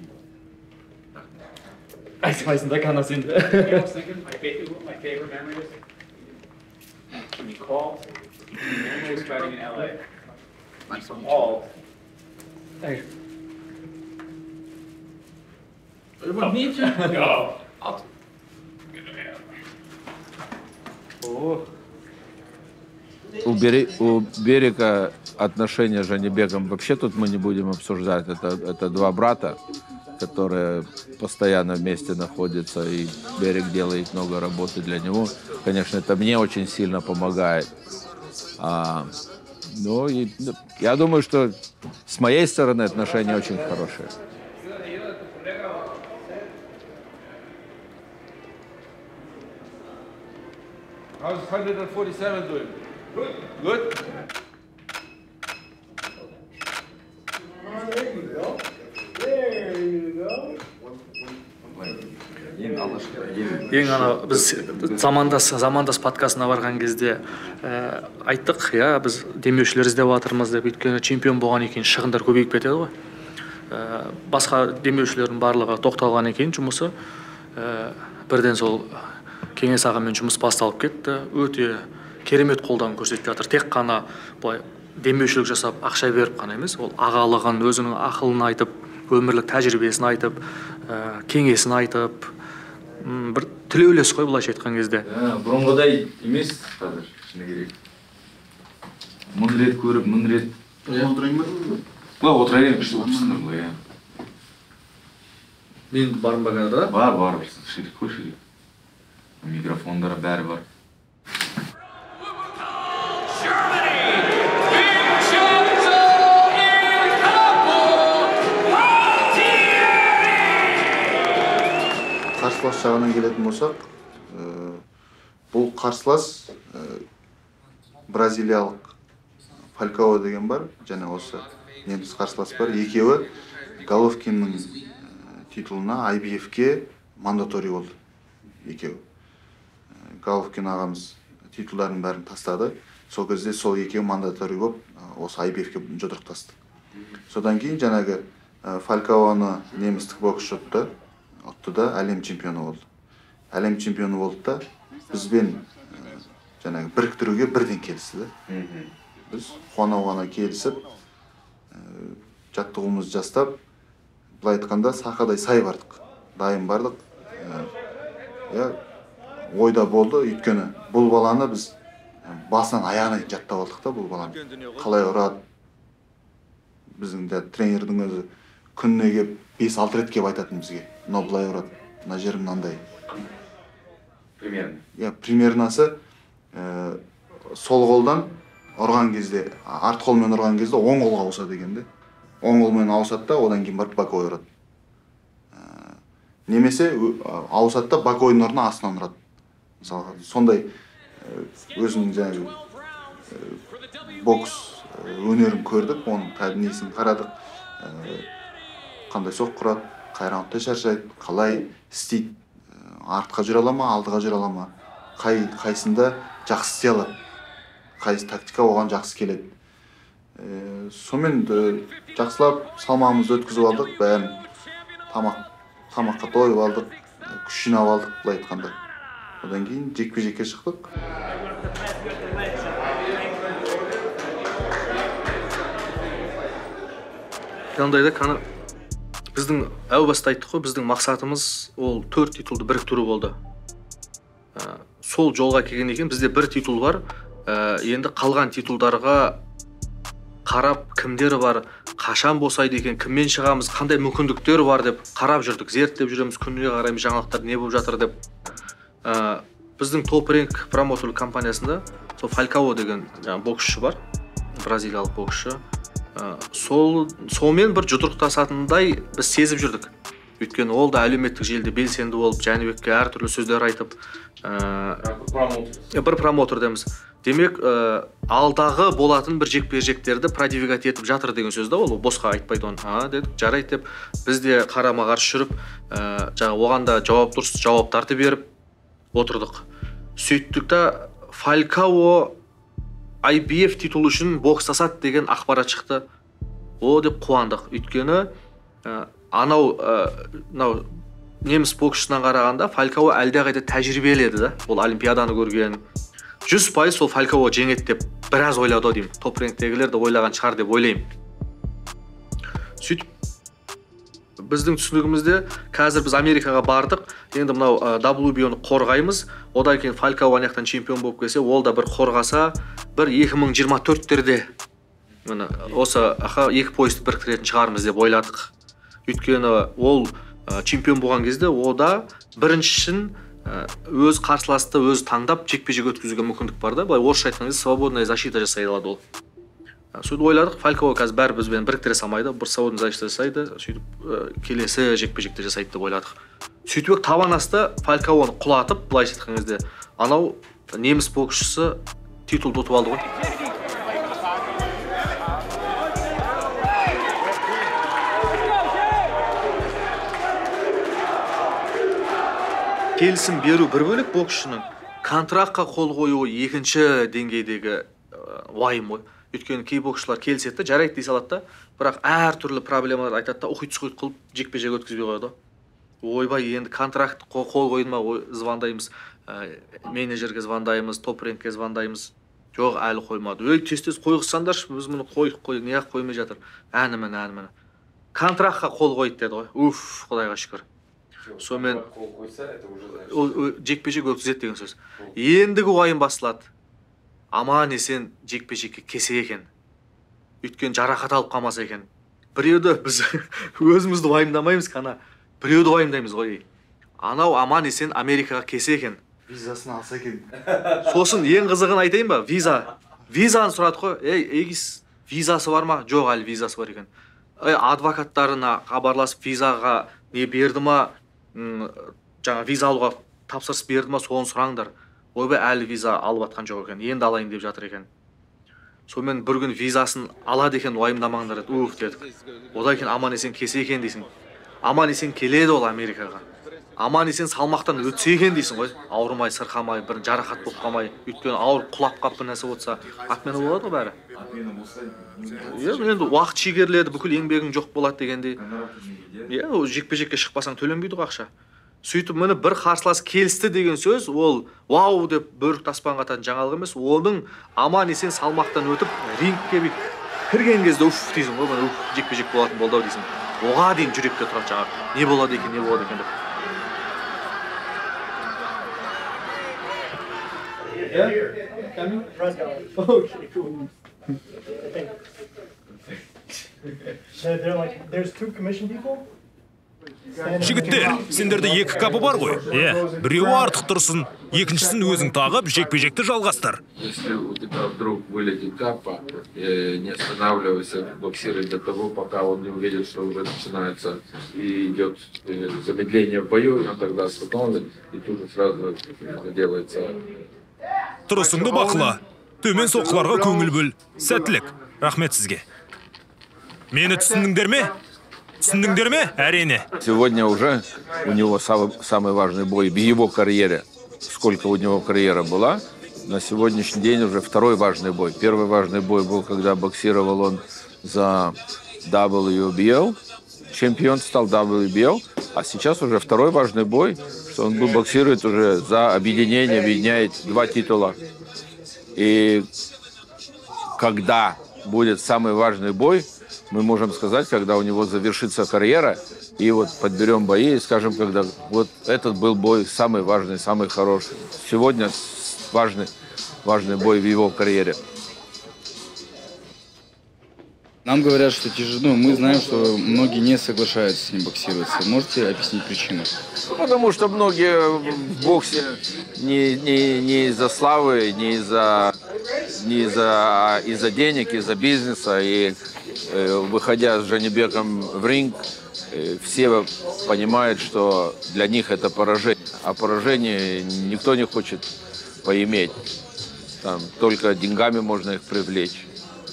Айтпайсың да қана сен. У Берика отношения с Жанибеком вообще тут мы не будем обсуждать. Это два брата, которые постоянно вместе находятся, и Берик делает много работы для него. Конечно, это мне очень сильно помогает. Я думаю, что с моей стороны отношения очень хорошие. How's 147 doing? Good? There you go. There you go. Ең біз замандас подкастына барған кезде айттық, біз демеушілер іздеп жатырмыз деп, өйткені чемпион болған екен шығындар көбейіп кетеді ғой. басқа демеушілердің барлығы тоқталғаннан кейін жұмысы бірден сол Кеңес ағамен жұмыс басталып кетті. Өте керемет қолдау көрсетіп жатыр. Тек қана былай демеушілік жасап, ақша беріп қана емес, ол ағалығын, өзінің ақылын айтып, өмірлік тәжірибесін айтып, кеңесін айтып, бір тілеулес қой былайша айтқан кезде. Бұрынғыдай емес қазір, шыны керек. Мың рет көріп, мың рет. Отырайын ба? Отыра берейін, күшті отырсыңдар ғой. Мен барым ба қазір? Бар, ширек қой, ширек. Микрофондары бәрі бар. Қарсылас жағынан келетін болсақ, бұл қарсылас бразилиялық Фалькао деген бар, және осы неміс қарсылас бар. Екеуі Головкиннің титулына IBF-ке мандатори болды. Екеуі. Головкин ағамыз титулдарын бәрін тастады. Сол кезде сол екеуі мандатори болып, осы IBF-ке жұдырықтасты. Содан кейін жаңағы Фалькаоны немістік боксшы ұтты да әлем чемпионы болды. Әлем чемпионы болды да бізбен жаңағы біріктіруге бірден келісті. Біз қуана келісіп, жаттығуымызды жастап, былай айтқанда сақадай сай бардық, дайын бардық. Ойда болды, өйткені бұл баланы біз басынан аяғына жаттап алдық та, бұл баланы. Қалай ұрады, біздің тренердің өзі күніне кеп 5-6 рет кеп айтатын бізге. Мынау былай ұрады, мына жері мынандай. Примерно. Примернасы сол қолдан ұрған кезде, арт қолмен ұрған кезде оң қолға ауысады дегенде. Оң қолмен ауысады да, одан кейін барып бакой ұрады. Немесе ауысады да бакойдың орнына астынан ұрады. Мысалға, сондай өзінің жаңағы бокс өнерін көрдік, оның несін қарадық. Қандай соқ құрады, қай раундта шаршайды, қалай істейді, артқа жүре ала ма, алдыға жүре ала ма, қайсында жақсы істей алады, қайсы тактика оған жақсы келеді. Сонымен жақсылап салмағымызды өткізіп алдық, бәрін тамаққа тойып алдық, күш жинап алдық, былай айтқанда. Одан кейін жекпе-жекке шықтық. Яндайда біздің әу баста айттық қой, біздің мақсатымыз ол 4 титулды біріктіру болды. Сол жолға келген екен, бізде бір титул бар. Енді қалған титулдарға қарап, кімдері бар, қашан босайды екен, кіммен шығамыз, қандай мүмкіндіктер бар деп қарап жүрдік, зерттеп жүреміз, күніне қараймыз, жаңалықтар не болып жатыр деп. Біздің Top Rank промоутерлік компаниясында сол Фалькао деген боксшы бар, бразилиялық боксшы. Солмен бір жұдырықтасатындай біз сезіп жүрдік. Өйткені ол да әлеуметтік желіде белсенді болып, Жәнібекке әртүрлі сөздер айтып, бір промоутер деміз. Демек, алдағы болатын бір жекпе-жектерді продвигать етіп жатыр деген сөз да, ол босқа айтпайды оны. Дедік, жарайды деп, біз де қарама-қарсы жүріп, оған да дұрыс жауаптарды беріп отырдық. Сөйттік та Фалькао IBF титул үшін бокстасады деген ақпарат шықты. О деп қуандық. Өйткені анау неміс боксшысынан қарағанда Фалькао әлдеқайда тәжірибелі еді да. Ол олимпиаданы көрген. 100% сол Фалькао жеңеді деп біраз ойлады деймін. Топ реңктегілер де ойлаған шығар деп ойлаймын. Сөйтіп біздің түсінігімізде қазір біз Америкаға бардық. Енді мынау WBO-ны қорғаймыз. Одан кейін Фалькао анаяқтан чемпион болып келсе, ол да бір қорғаса, бір 2024-терде осы 2 поезд біріктіретін шығармыз деп ойладық. Өйткені ол чемпион болған кезде ода біріншісін өз қарсыласты өз таңдап жекпе-жек өткізуге мүмкіндік бар да. Былай орысша айтқан кезде свободная защита жасай алады ол. Сөйтіп ойладық, Фалькао қазір бәрі бізбен біріктіре салмайды, бір свободная защита жасайды, сөйтіп келесі жекпе-жекті жасайды деп ойладық. Сөйтіп табан асты Фалькаоны құлатып, былайша айтқан кезде анау неміс боксшысы титулды ұтып алды ғой. Келісім беру бір бөлек боксшының, контрактқа қол қоюы екінші деңгейдегі уайым ғой. Өйткені кей боксшылар келіседі да, жарайды дей салады да, бірақ әртүрлі проблемаларды айтады да, ұхит-сұхит қылып жекпе-жек өткізбей қояды. Ойбай, енді контракт қол қойдыма звондаймыз, менеджерге звондаймыз, топ-рингке звондаймыз. Жоқ, әлі қоймады. Ой, тез-тез қойғызсаңдаршы, біз мұны қойдық, неғып қоймай жатыр. Әні-міне. Контрактқа қол қойды деді ғой. Уф, Құдайға шүкір. Сонымен жекпе-жек өткізеді деген сөз. Ендігі уайым басылады. Аман есен жекпе-жекке кесе екен. Өйткені жарақат алып қалмаса екен. Біреуді біз өзімізді уайымдамаймыз, қана біреуді уайымдаймыз ғой. Анау аман есен Америкаға кесе екен. Визасын алса екен. Сосын ең қызығын айтайын ба? Визаны сұрады ғой. Егіз визасы бар ма? Жоқ, әлі визасы бар екен. Адвокаттарына хабарласып визаға не берді ма? Жаңа виза алуға тапсырыс берді ма? Соны сұраңдар. Ойбай, әлі виза алып атқан жоқ екен. Енді алайын деп жатыр екен. Сонымен бір күн визасын алады екен, уайымдамаңдар деді. Уф дедік. Одан кейін аман есен кесе екен дейсің. Аман есен келеді ол Америкаға. Аман есен салмақтан өтсе екен дейсің ғой. Ауырмай, сырқамай, бір жарақат болып қалмай. Өйткені ауыр құлап қап бір нәрсе болса, отмена болады ғой бәрі. Енді уақыт шегеріледі, бүкіл еңбегің жоқ болады дегендей. Жекпе-жекке шықпасаң төленбейді ғой ақша. Сөйтіп мені бір қарсылас келісті деген сөз, ол вау деп бөрікті аспанға ататын жаңалық емес. Оның аман есен салмақтан өтіп, рингке кірген кезде уф дейсің ғой, жекпе-жек болатын болды ау дейсің. Оға дейін жүректе тұрады жаңағы. Не болады екен деп. Жігіттер, сендерде екі капы бар ғой? Біреуі артық тұрсын, екіншісін өзің тағып, жекпе-жекті жалғастыр. Если у тебя вдруг вылетит капа, не останавливайся, боксируй до того, пока он не увидит, что уже начинается и идет замедление в бою, он тогда остановит, и тут сразу делается. Тұрысыңды бақыла, төмен соққыларға көңіл бөл. Сәттілік, рахмет сізге. Мені түсіндіңдер ме? Түсіндіңдер ме? Әрине. Сегодня уже у него самый важный бой в его карьере. Сколько у него карьера была, на сегодняшний день уже второй важный бой. Первый важный бой был, когда боксировал он за WBO. Чемпион стал WBO. А сейчас уже второй важный бой, что он боксирует уже за объединение, объединяет два титула. И когда будет самый важный бой, мы можем сказать, когда у него завершится карьера, и вот подберем бои и скажем, когда вот этот был бой самый важный, самый хороший. Сегодня важный бой в его карьере. Нам говорят, что тяжело, мы знаем, что многие не соглашаются с ним боксироваться. Можете объяснить причину? Потому что многие в боксе не из-за славы, не из-за денег, из-за бизнеса. И выходя с Жанибеком в ринг, все понимают, что для них это поражение. А поражение никто не хочет поиметь. Там только деньгами можно их привлечь.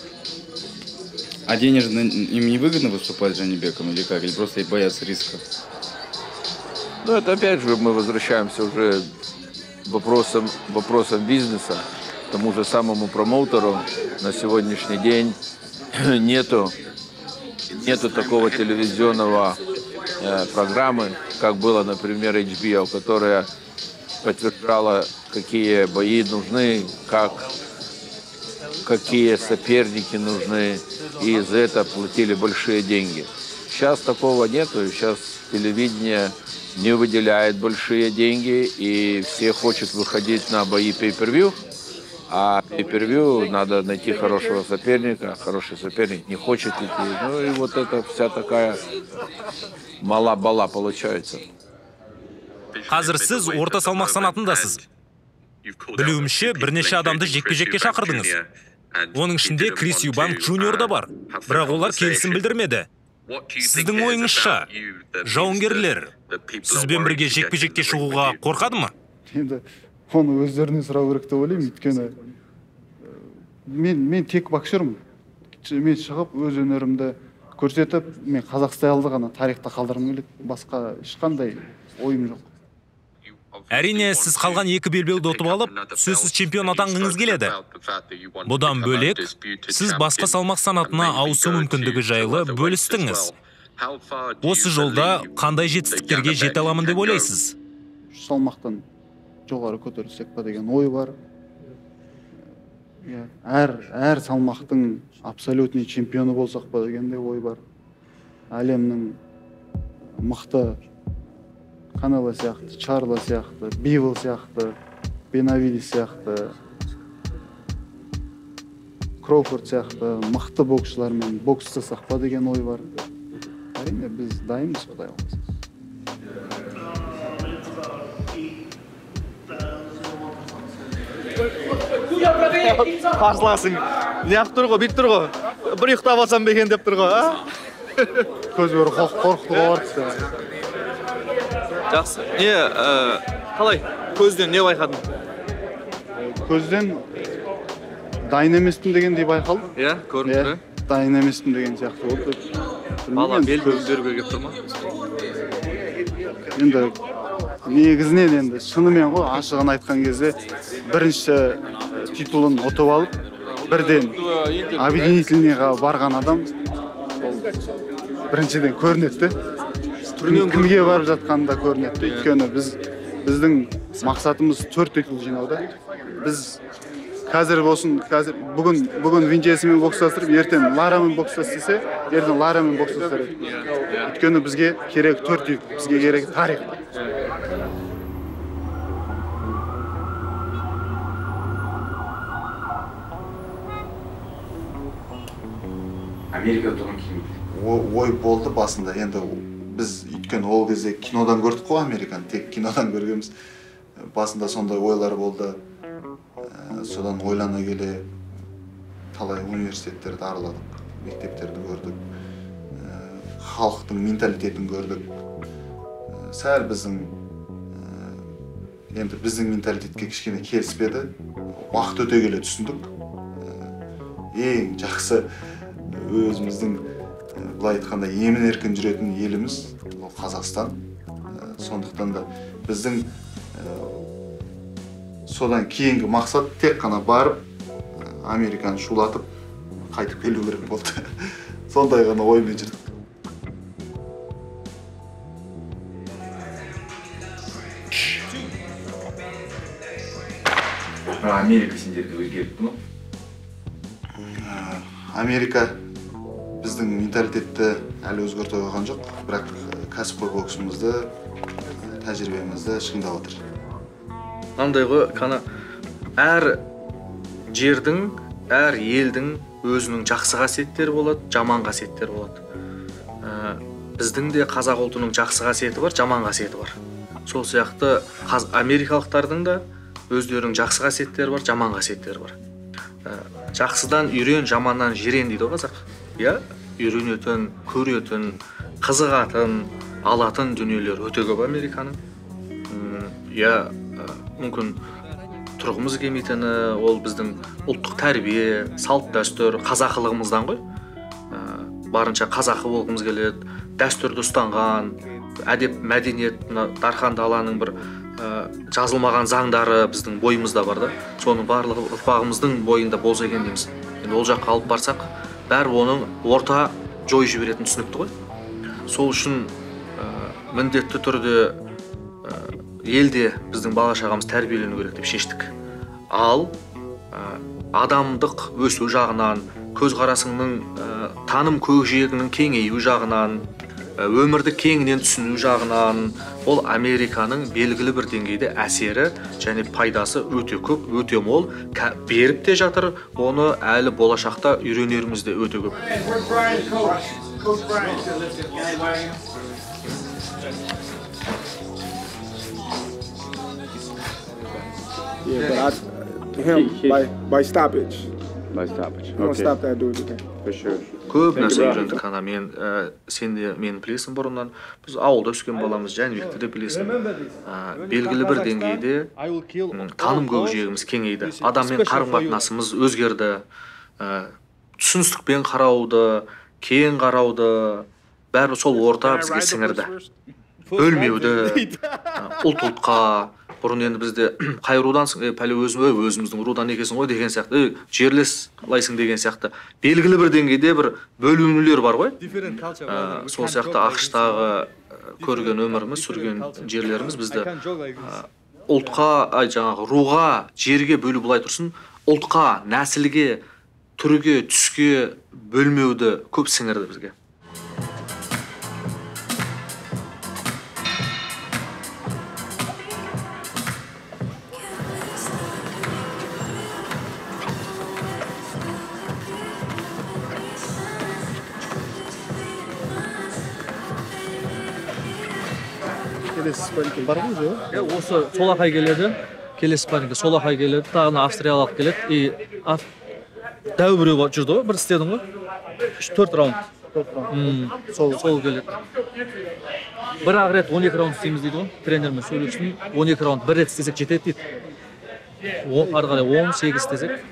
А денежно им не выгодно выступать с Жанибеком или как? Или просто боятся риска? Ну, это опять же мы возвращаемся уже к вопросам бизнеса. К тому же самому промоутеру на сегодняшний день нету такого телевизионного программы, как было, например, HBO, которая подтверждала, какие бои нужны, какие соперники нужны, и за это платили большие деньги. Сейчас такого нету, сейчас телевидение не выделяет большие деньги, и все хотят выходить на бои pay-per-view, а pay-per-view надо найти хорошего соперника, хороший соперник не хочет идти. Ну и вот это вся такая мала-бала получается. Қазір сіз орта салмақ санатындасыз. Білуімше, бірнеше адамды жекпе-жекке шақырдыңыз. Оның ішінде Крис Юбанк Джуниор да бар. Бірақ олар келісім білдірмеді. Сіздің ойыңызша, жауынгерлер сізбен бірге жекпе-жекке шығуға қорқады ма? Енді оны өздеріне сұрау керек деп ойлаймын, өйткені мен тек боксермын. Мен шығып өз өнерімді көрсетіп, мен қазақстайлы ғана тарихта қалдырғым келеді. Басқа ешқандай ойым жоқ. Әрине, сіз қалған 2 белбеуді ұтып алып, сөзсіз чемпион атанғыңыз келеді. Бұдан бөлек, сіз басқа салмақ санатына ауысу мүмкіндігі жайлы бөлістіңіз. Осы жолда қандай жетістіктерге жете аламын деп ойлайсыз? Салмақтан жоғары көтерілсек па деген ой бар. Әр салмақтың абсолютный чемпионы болсақ па деген де ой бар. Әлемнің мықты Канело сияқты, Чарло сияқты, Бивол сияқты, Бенавидес сияқты, Кроуфорд сияқты мықты боксшылармен бокстасақ па деген ой бар. Әрине біз дайынбыз, Құдай қаласа. Қарсыласың. Неғып тұр ғой, бит тұр ғой. Бір ұйықтап алсам беген деп тұр ғой, а? Көз көріп қорқытуға барды. Жақсы. Қалай? Көзден не байқадың? Көзден дайын емеспін дегендей байқалды. Иә, көрінді. Дайын емеспін деген сияқты болды. Бала белбеуге келіп тұр ма? Енді негізінен енді шынымен ғой, ашығын айтқан кезде бірінші титулын ұтып алып, бірден объединительныйға барған адам біріншіден көрінетті. Кімге барып жатқанда көрінетті. Өйткені біздің мақсатымыз 4 титул жинауда. Біз қазір бүгін Винчесімен бокстастырып, ертең Ларамен бокстастырса, ертең Ларамен бокстастырады. Өйткені бізге керек 4 титул, бізге керек тарих. Америка тұрған кейін ой болды басында. Енді біз өйткені ол кезде кинодан көрдік қой Американы, тек кинодан көргенбіз. Басында сондай ойлар болды. Содан ойлана келе талай университеттерді араладық, мектептерді көрдік, халықтың менталитетін көрдік. Сәл біздің менталитетке кішкене келіспеді. Уақыт өте келе түсіндік. Ең жақсы өзіміздің былай айтқанда емін еркін жүретін еліміз ол Қазақстан. Сондықтан да біздің содан кейінгі мақсат тек қана барып Американы шулатып қайтып келу керек болды. Сондай ғана оймен жүрдік. Америка сендерді өзгертті ме? Америка біздің менталитетті әлі өзгерте қойған жоқ, бірақ кәсіпқой боксымызды, тәжірибемізді шыңдап отыр. Андай ғой, әр жердің, әр елдің өзінің жақсы қасиеттері болады, жаман қасиеттері болады. Біздің де қазақ ұлтының жақсы қасиеті бар, жаман қасиеті бар. Сол сияқты америкалықтардың да өздерінің жақсы қасиеттері бар, жаман қасиеттері бар. Жақсыдан үйрен, жаманнан жирен дейді қазақ. Иә, үйренетін, көретін, қызығатын, алатын дүниелер өте көп Американың. Иә, мүмкін тұрғымыз келмейтіні ол біздің ұлттық тәрбие, салт дәстүр, қазақылығымыздан ғой. Барынша қазақы болғымыз келеді, дәстүрді ұстанған, әдеп, мәдениет, Дархан Даланың бір жазылмаған заңдары біздің бойымызда бар да. Соның барлығы ұрпағымыздың бойында болса екен дейміз. Енді ол жаққа алып барсақ, бәрі оның орта жой жіберетін түсінікті ғой. Сол үшін міндетті түрде елде біздің бала-шағамыз тәрбиелену керек деп шештік. Ал адамдық өсу жағынан, көзқарасыңның таным көкжиегінің кеңею жағынан, өмірді кеңінен түсіну жағынан ол Американың белгілі бір деңгейде әсері және пайдасы өте көп, өте мол, беріп те жатыр, оны әлі болашақта үйренеріміз де өте көп. Yeah, but him by stoppage. By stoppage. You don't stop that dude again. For sure. Көп нәрсе үйрендік қана. Сен де мені білесің бұрыннан. Біз ауылда өскен баламыз, Жәнібекті де білесің. Белгілі бір деңгейде таным көкжиегіміз кеңейді. Адаммен қарым-қатынасымыз өзгерді. Түсіністікпен қарауды, кең қарауды, бәрі сол орта бізге сіңірді. Бөлмеуді, ұлт-ұлтқа, бұрын енді бізде қай рудансың, пәле өзіміздің рудан екенсің ғой деген сияқты, жерлес қалайсың деген сияқты белгілі бір деңгейде бір бөлінулер бар ғой. Сол сияқты ақштағы көрген өміріміз, сүрген жерлеріміз бізді ұлтқа, жаңағы руға, жерге бөлу былай тұрсын, ұлтқа, нәсілге, түрге, түске бөлмеуді көп сіңірді бізге. Келесі спарринг бар ғой жоқ? Осы солақай келеді, келесі спарринг солақай келеді, тағы австриялық келеді. И дәу біреу жүрді ғой, бір істедің ғой. 4 раунд. Сол келеді. Бір-ақ рет 12 раунд істейміз дейді ғой. Тренермен сөйлесіп, 12 раунд бір рет істесек жетеді дейді. Ары қарай 18 істесек.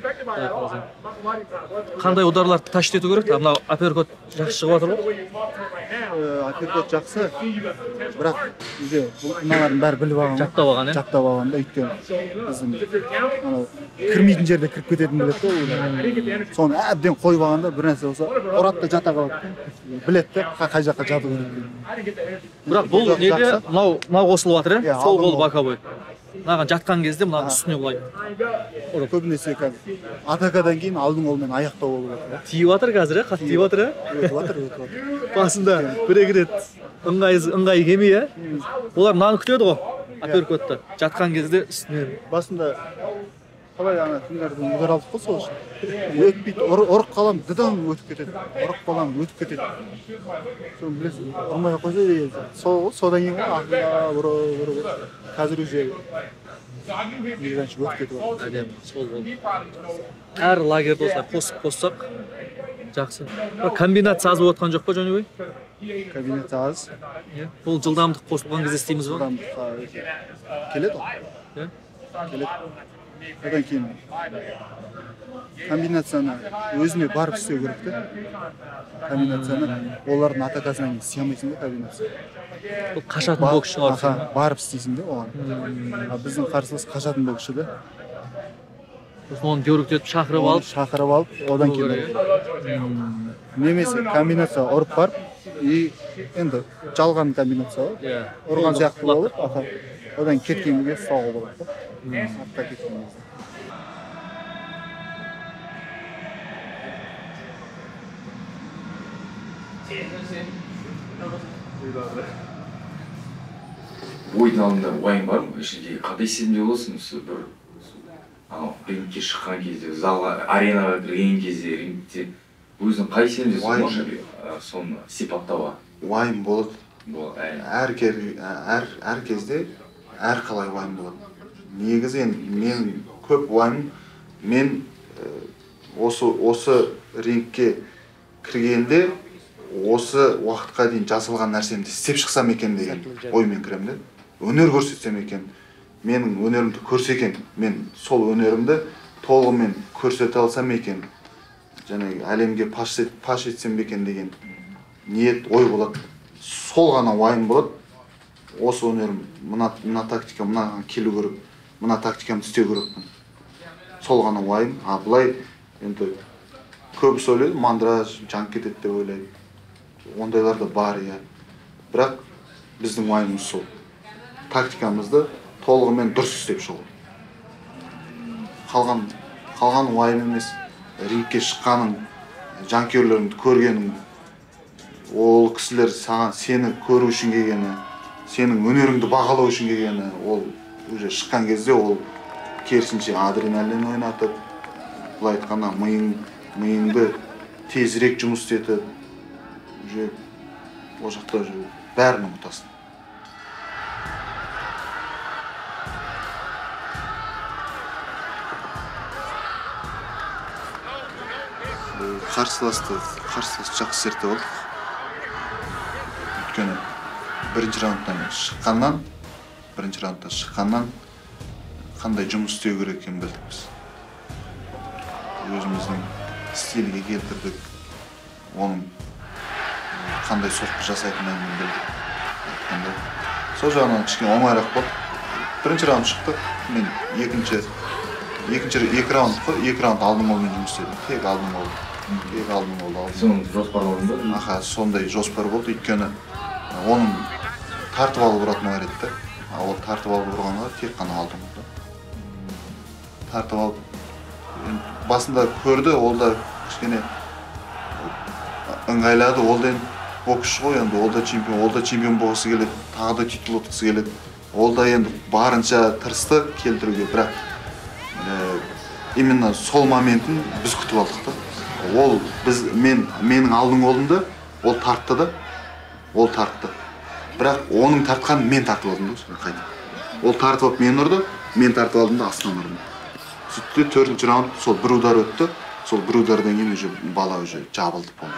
Қандай ударларды ташит ету керек? Мына аперкот жақсы шығып жатыр ғой. Аперкот жақсы, бірақ үйде мыналардың бәрі біліп алған. Жаттап алған, жаттап алған да, өйткені біздің кірмейтін жерде кіріп кететін біледі ғой. Соны әбден қойып алғанда бір нәрсе болса, ұрады да жата қалады. Біледі де қай жаққа жату керек. Бірақ бұл неге мынау қосылып жатыр, сол қол боковой. Мынаған жатқан кезде мынаның үстіне былай. Көбінесе қазір атакадан кейін алдың қолмен аяқтау болып жатыр. Тиіп жатыр қазір, қатты тиіп жатыр. Өтіп жатыр. Басында бір-екі рет ыңғайы келмей, олар мынаны күтеді ғой, аперкотты. Жатқан кезде үстіне. Басында қалай ана кімдердің удар алдық қой сол үшін. Өтпейді, ұрып қалам, дыдан өтіп кетеді. Ұрып қалам, өтіп кетеді. Соны білесің, ұрмай қойса деген. Содан кейін ақылға бұры. Қазір уже өтіп кетіп отыр. Әдемі, сол болды. Әр лагерді осылай қоссақ жақсы. Комбинация аз болып отқан жоқ па, Жонибай? Комбинация аз. Бұл жылдамдық қосылған кезде істейміз ба? Жылдамдыққа келеді ғой. Келеді. Одан кейін комбинацияны өзіне барып істеу керек те. Комбинацияны олардың атакасынан кейін істей алмайсың да комбинация. Бұл қашатын боксшы ғой. Барып істейсің де оған. Біздің қарсылас қашатын боксшы да. Оны көріктетіп шақырып алып, одан кейін немесе комбинация ұрып барып, и енді жалған комбинация ғой. Ұрған сияқты болып, одан кеткенге соғу болады. Артқа кеткен кезде. Ойдың алдында уайым бар ма? Ішінде қандай сезімде боласың? Бір рингке шыққан кезде, залға, аренаға кірген кезде, рингте өзің қай сезімде боласың? Соны сипаттауға. Уайым болады. Әр кезде әр қалай уайым болады. Негізі мен көп уайым, мен осы рингке кіргенде осы уақытқа дейін жасалған нәрсемді істеп шықсам екен деген оймен кіремін де. Өнер көрсетсем екен, менің өнерімді көрсе екен, мен сол өнерімді толығымен көрсете алсам екен, және әлемге паш етсем екен деген ниет, ой болады. Сол ғана уайым болады. Осы өнерім, мына тактика, мынаған келу керек, мына тактикамды істеу керекпін. Сол ғана уайым. Былай енді көбісі ойлайды, мандраж, жанып кетеді деп ойлайды. Ондайлар да бар, иә. Бірақ біздің уайымымыз сол. Тактикамызды толығымен дұрыс істеп шығу. Қалған уайым емес. Рингке шыққаның, жанкүйерлеріңді көргенің, ол кісілер сені көру үшін келгені, сенің өнеріңді бағалау үшін келгені, ол уже шыққан кезде ол керісінше адреналин ойнатып, былай айтқанда миыңды тезірек жұмыс істетіп, уже ол жақта уже бәрін ұмытасың. Қарсылас жақсы зерттеп алдық. Өйткені бірінші раундтан шыққаннан қандай жұмыс істеу керек екенін білдік біз. Өзіміздің стильге келтірдік, оның қандай соққы жасайтынын білдік. Сол жағынан кішкене оңайырақ болды. Birinchi rauнд chiqdi. Men ikki rauнд алдым олмен жұмыс істедім. Тек алдым ол. Соны жоспар болдыңыз ба? Аха, сондай жоспар болды. Өйткені оның тартып алып ұратыны бар еді да. Ол тартып алып ұрғанға тек қана алдым болды. Тартып алып басында көрді, ол да кішкене ыңғайлады. Ол да боксшы ғой, енді ол да чемпион болғысы келеді, тағы да титул ұтқысы келеді. Ол да енді барынша тырысты келтіруге, бірақ именно сол моментін біз күтіп алдық та. Ол менің алдың олымды ол тартты да, бірақ оның тартқан мен тартып алдым да, қайта. Ол тартып алып мен ұрды, мен тартып алдым да астынан ұрдым. Сөйтті 4-ші раунд сол бір удар өтті, сол бір удардан кейін уже бала уже жабылды болды.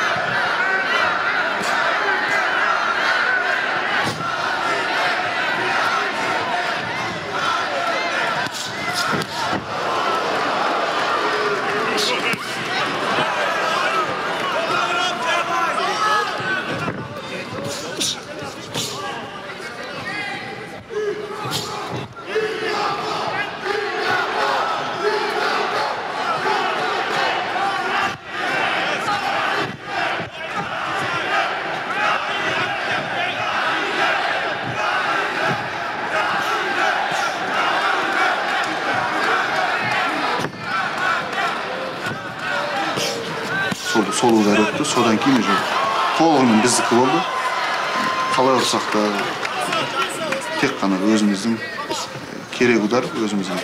Сол удар өтті, содан кейін уже толығымен біздікі болды. Қалай ұрсақ та тек қана өзіміздің керек удар, өзіміздің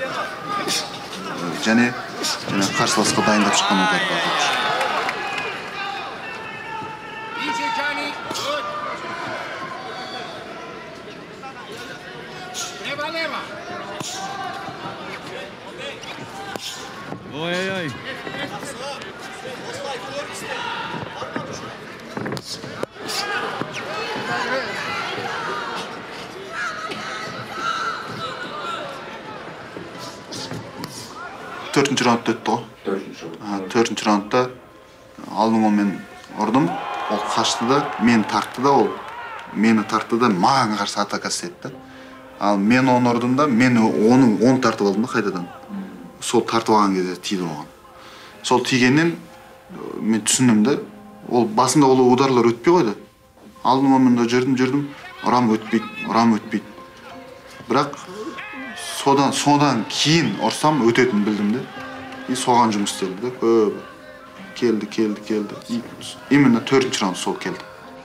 және қарсыласқа дайындап шыққан удар бар. Ой-ой-ой. Төртінші раундта өтті ғой. Төртінші раундта алдың олмен ұрдым, ол қашты да, мені тартты да, маған қарсы атака істетті. Ал мен оны ұрдым да, мен оны тартып алдым да қайтадан. Сол тартып алған кезде тиді оған. Сол тигеннен мен түсіндім да, ол басында ол ударлар өтпей қойды. Алдың олмен жүрдім, ұрам өтпейді. Бірақ содан кейін ұрсам өтетін білдім де. И соған жұмыс істелді де, көп. Келді. Именно 4-ші раунд сол келді.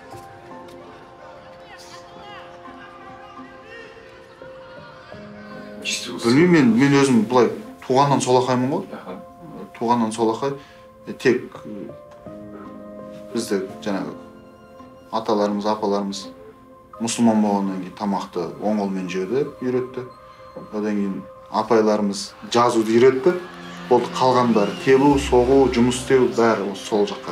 Білмеймін, мен өзім бұлай туғаннан солақаймын ғой. Туғаннан солақай. Тек бізді жаңағы аталарымыз, апаларымыз мұсылман болғаннан кейін тамақты оң қолмен жеуді үйретті. Одан кейін апайларымыз жазуды үйретті. Болды, қалған бәрі телу, соғу, жұмыс істеу бәрі сол жаққа.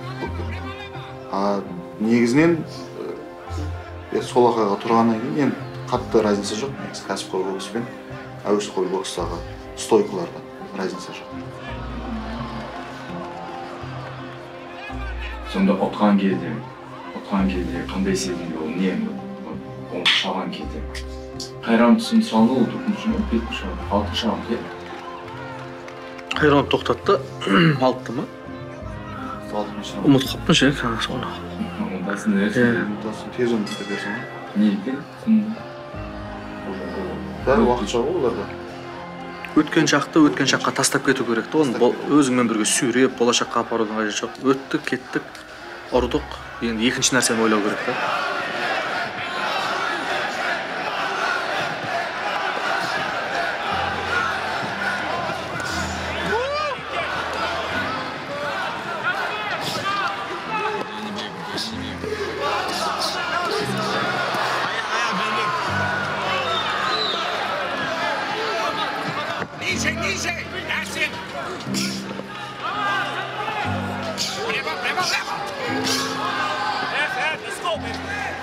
Негізінен солақайға тұрғаннан кейін қатты разница жоқ. Кәсіпқой бокс пен әуесқой бокстағы стойкаларда разница жоқ. Сонда отқан кезде қандай сезімде ол не? Оны шалған кезде. Қай раундтың шалды ол 4-ші ме? 5-ші ме? 6-ші раунд е? Қай раунд тоқтатты? 6-ты ма? 6-ші раунд. Ұмыт қаптың ше, соны. Ондасын өрші? Тез ұмытты берсің. Не екен? Бәрі уақытша ғой оларда. Өткен шаққа тастап кету керек та, оны өзіңмен бірге сүйреп, болашаққа апарудың қажеті жоқ. Өттік, кеттік, ұрдық, енді екінші нәрсені ойлау керек та. That's it. Never. Let's go, baby.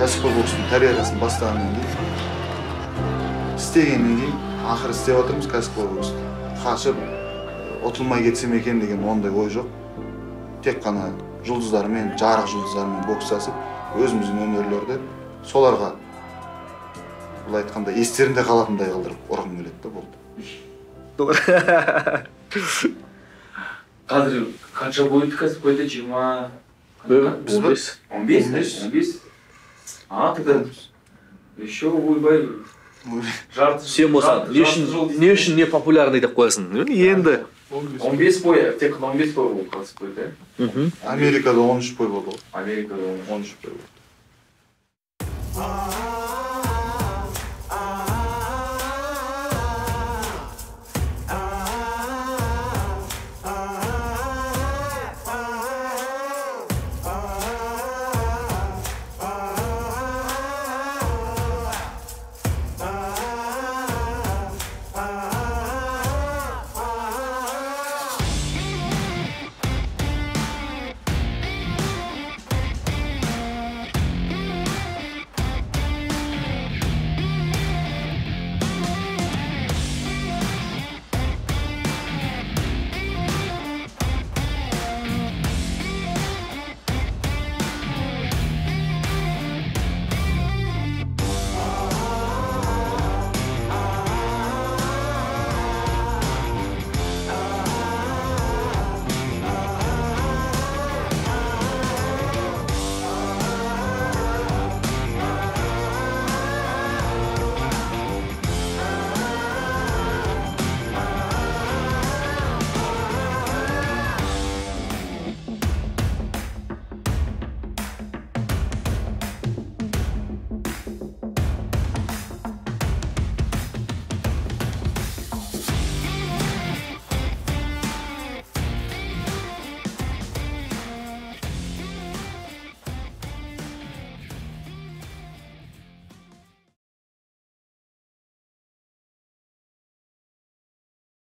кәсіпқой бокстың карьерасын бастағаннан кейін істегеннен кейін ақыры істеп жатырмыз кәсіпқой боксты. Қашып ұтылмай кетсем екен деген ондай ой жоқ. Тек қана жұлдыздармен, жарық жұлдыздармен бокстасып, өзіміздің өнерлерді соларға былай айтқанда естерінде қалатындай қылдырып ұрғым келеді да болды. Қазір қанша бойды кәсіпқойда? 20... 15? А, тогда еще ойбай жарты. Сен болсаң, не үшін не популярный деп қоясың? Енді 15 бой, тек қана 15 бой болып кәсіпқойда. Америкада 13 бой болды. Америкада 13 бой болды.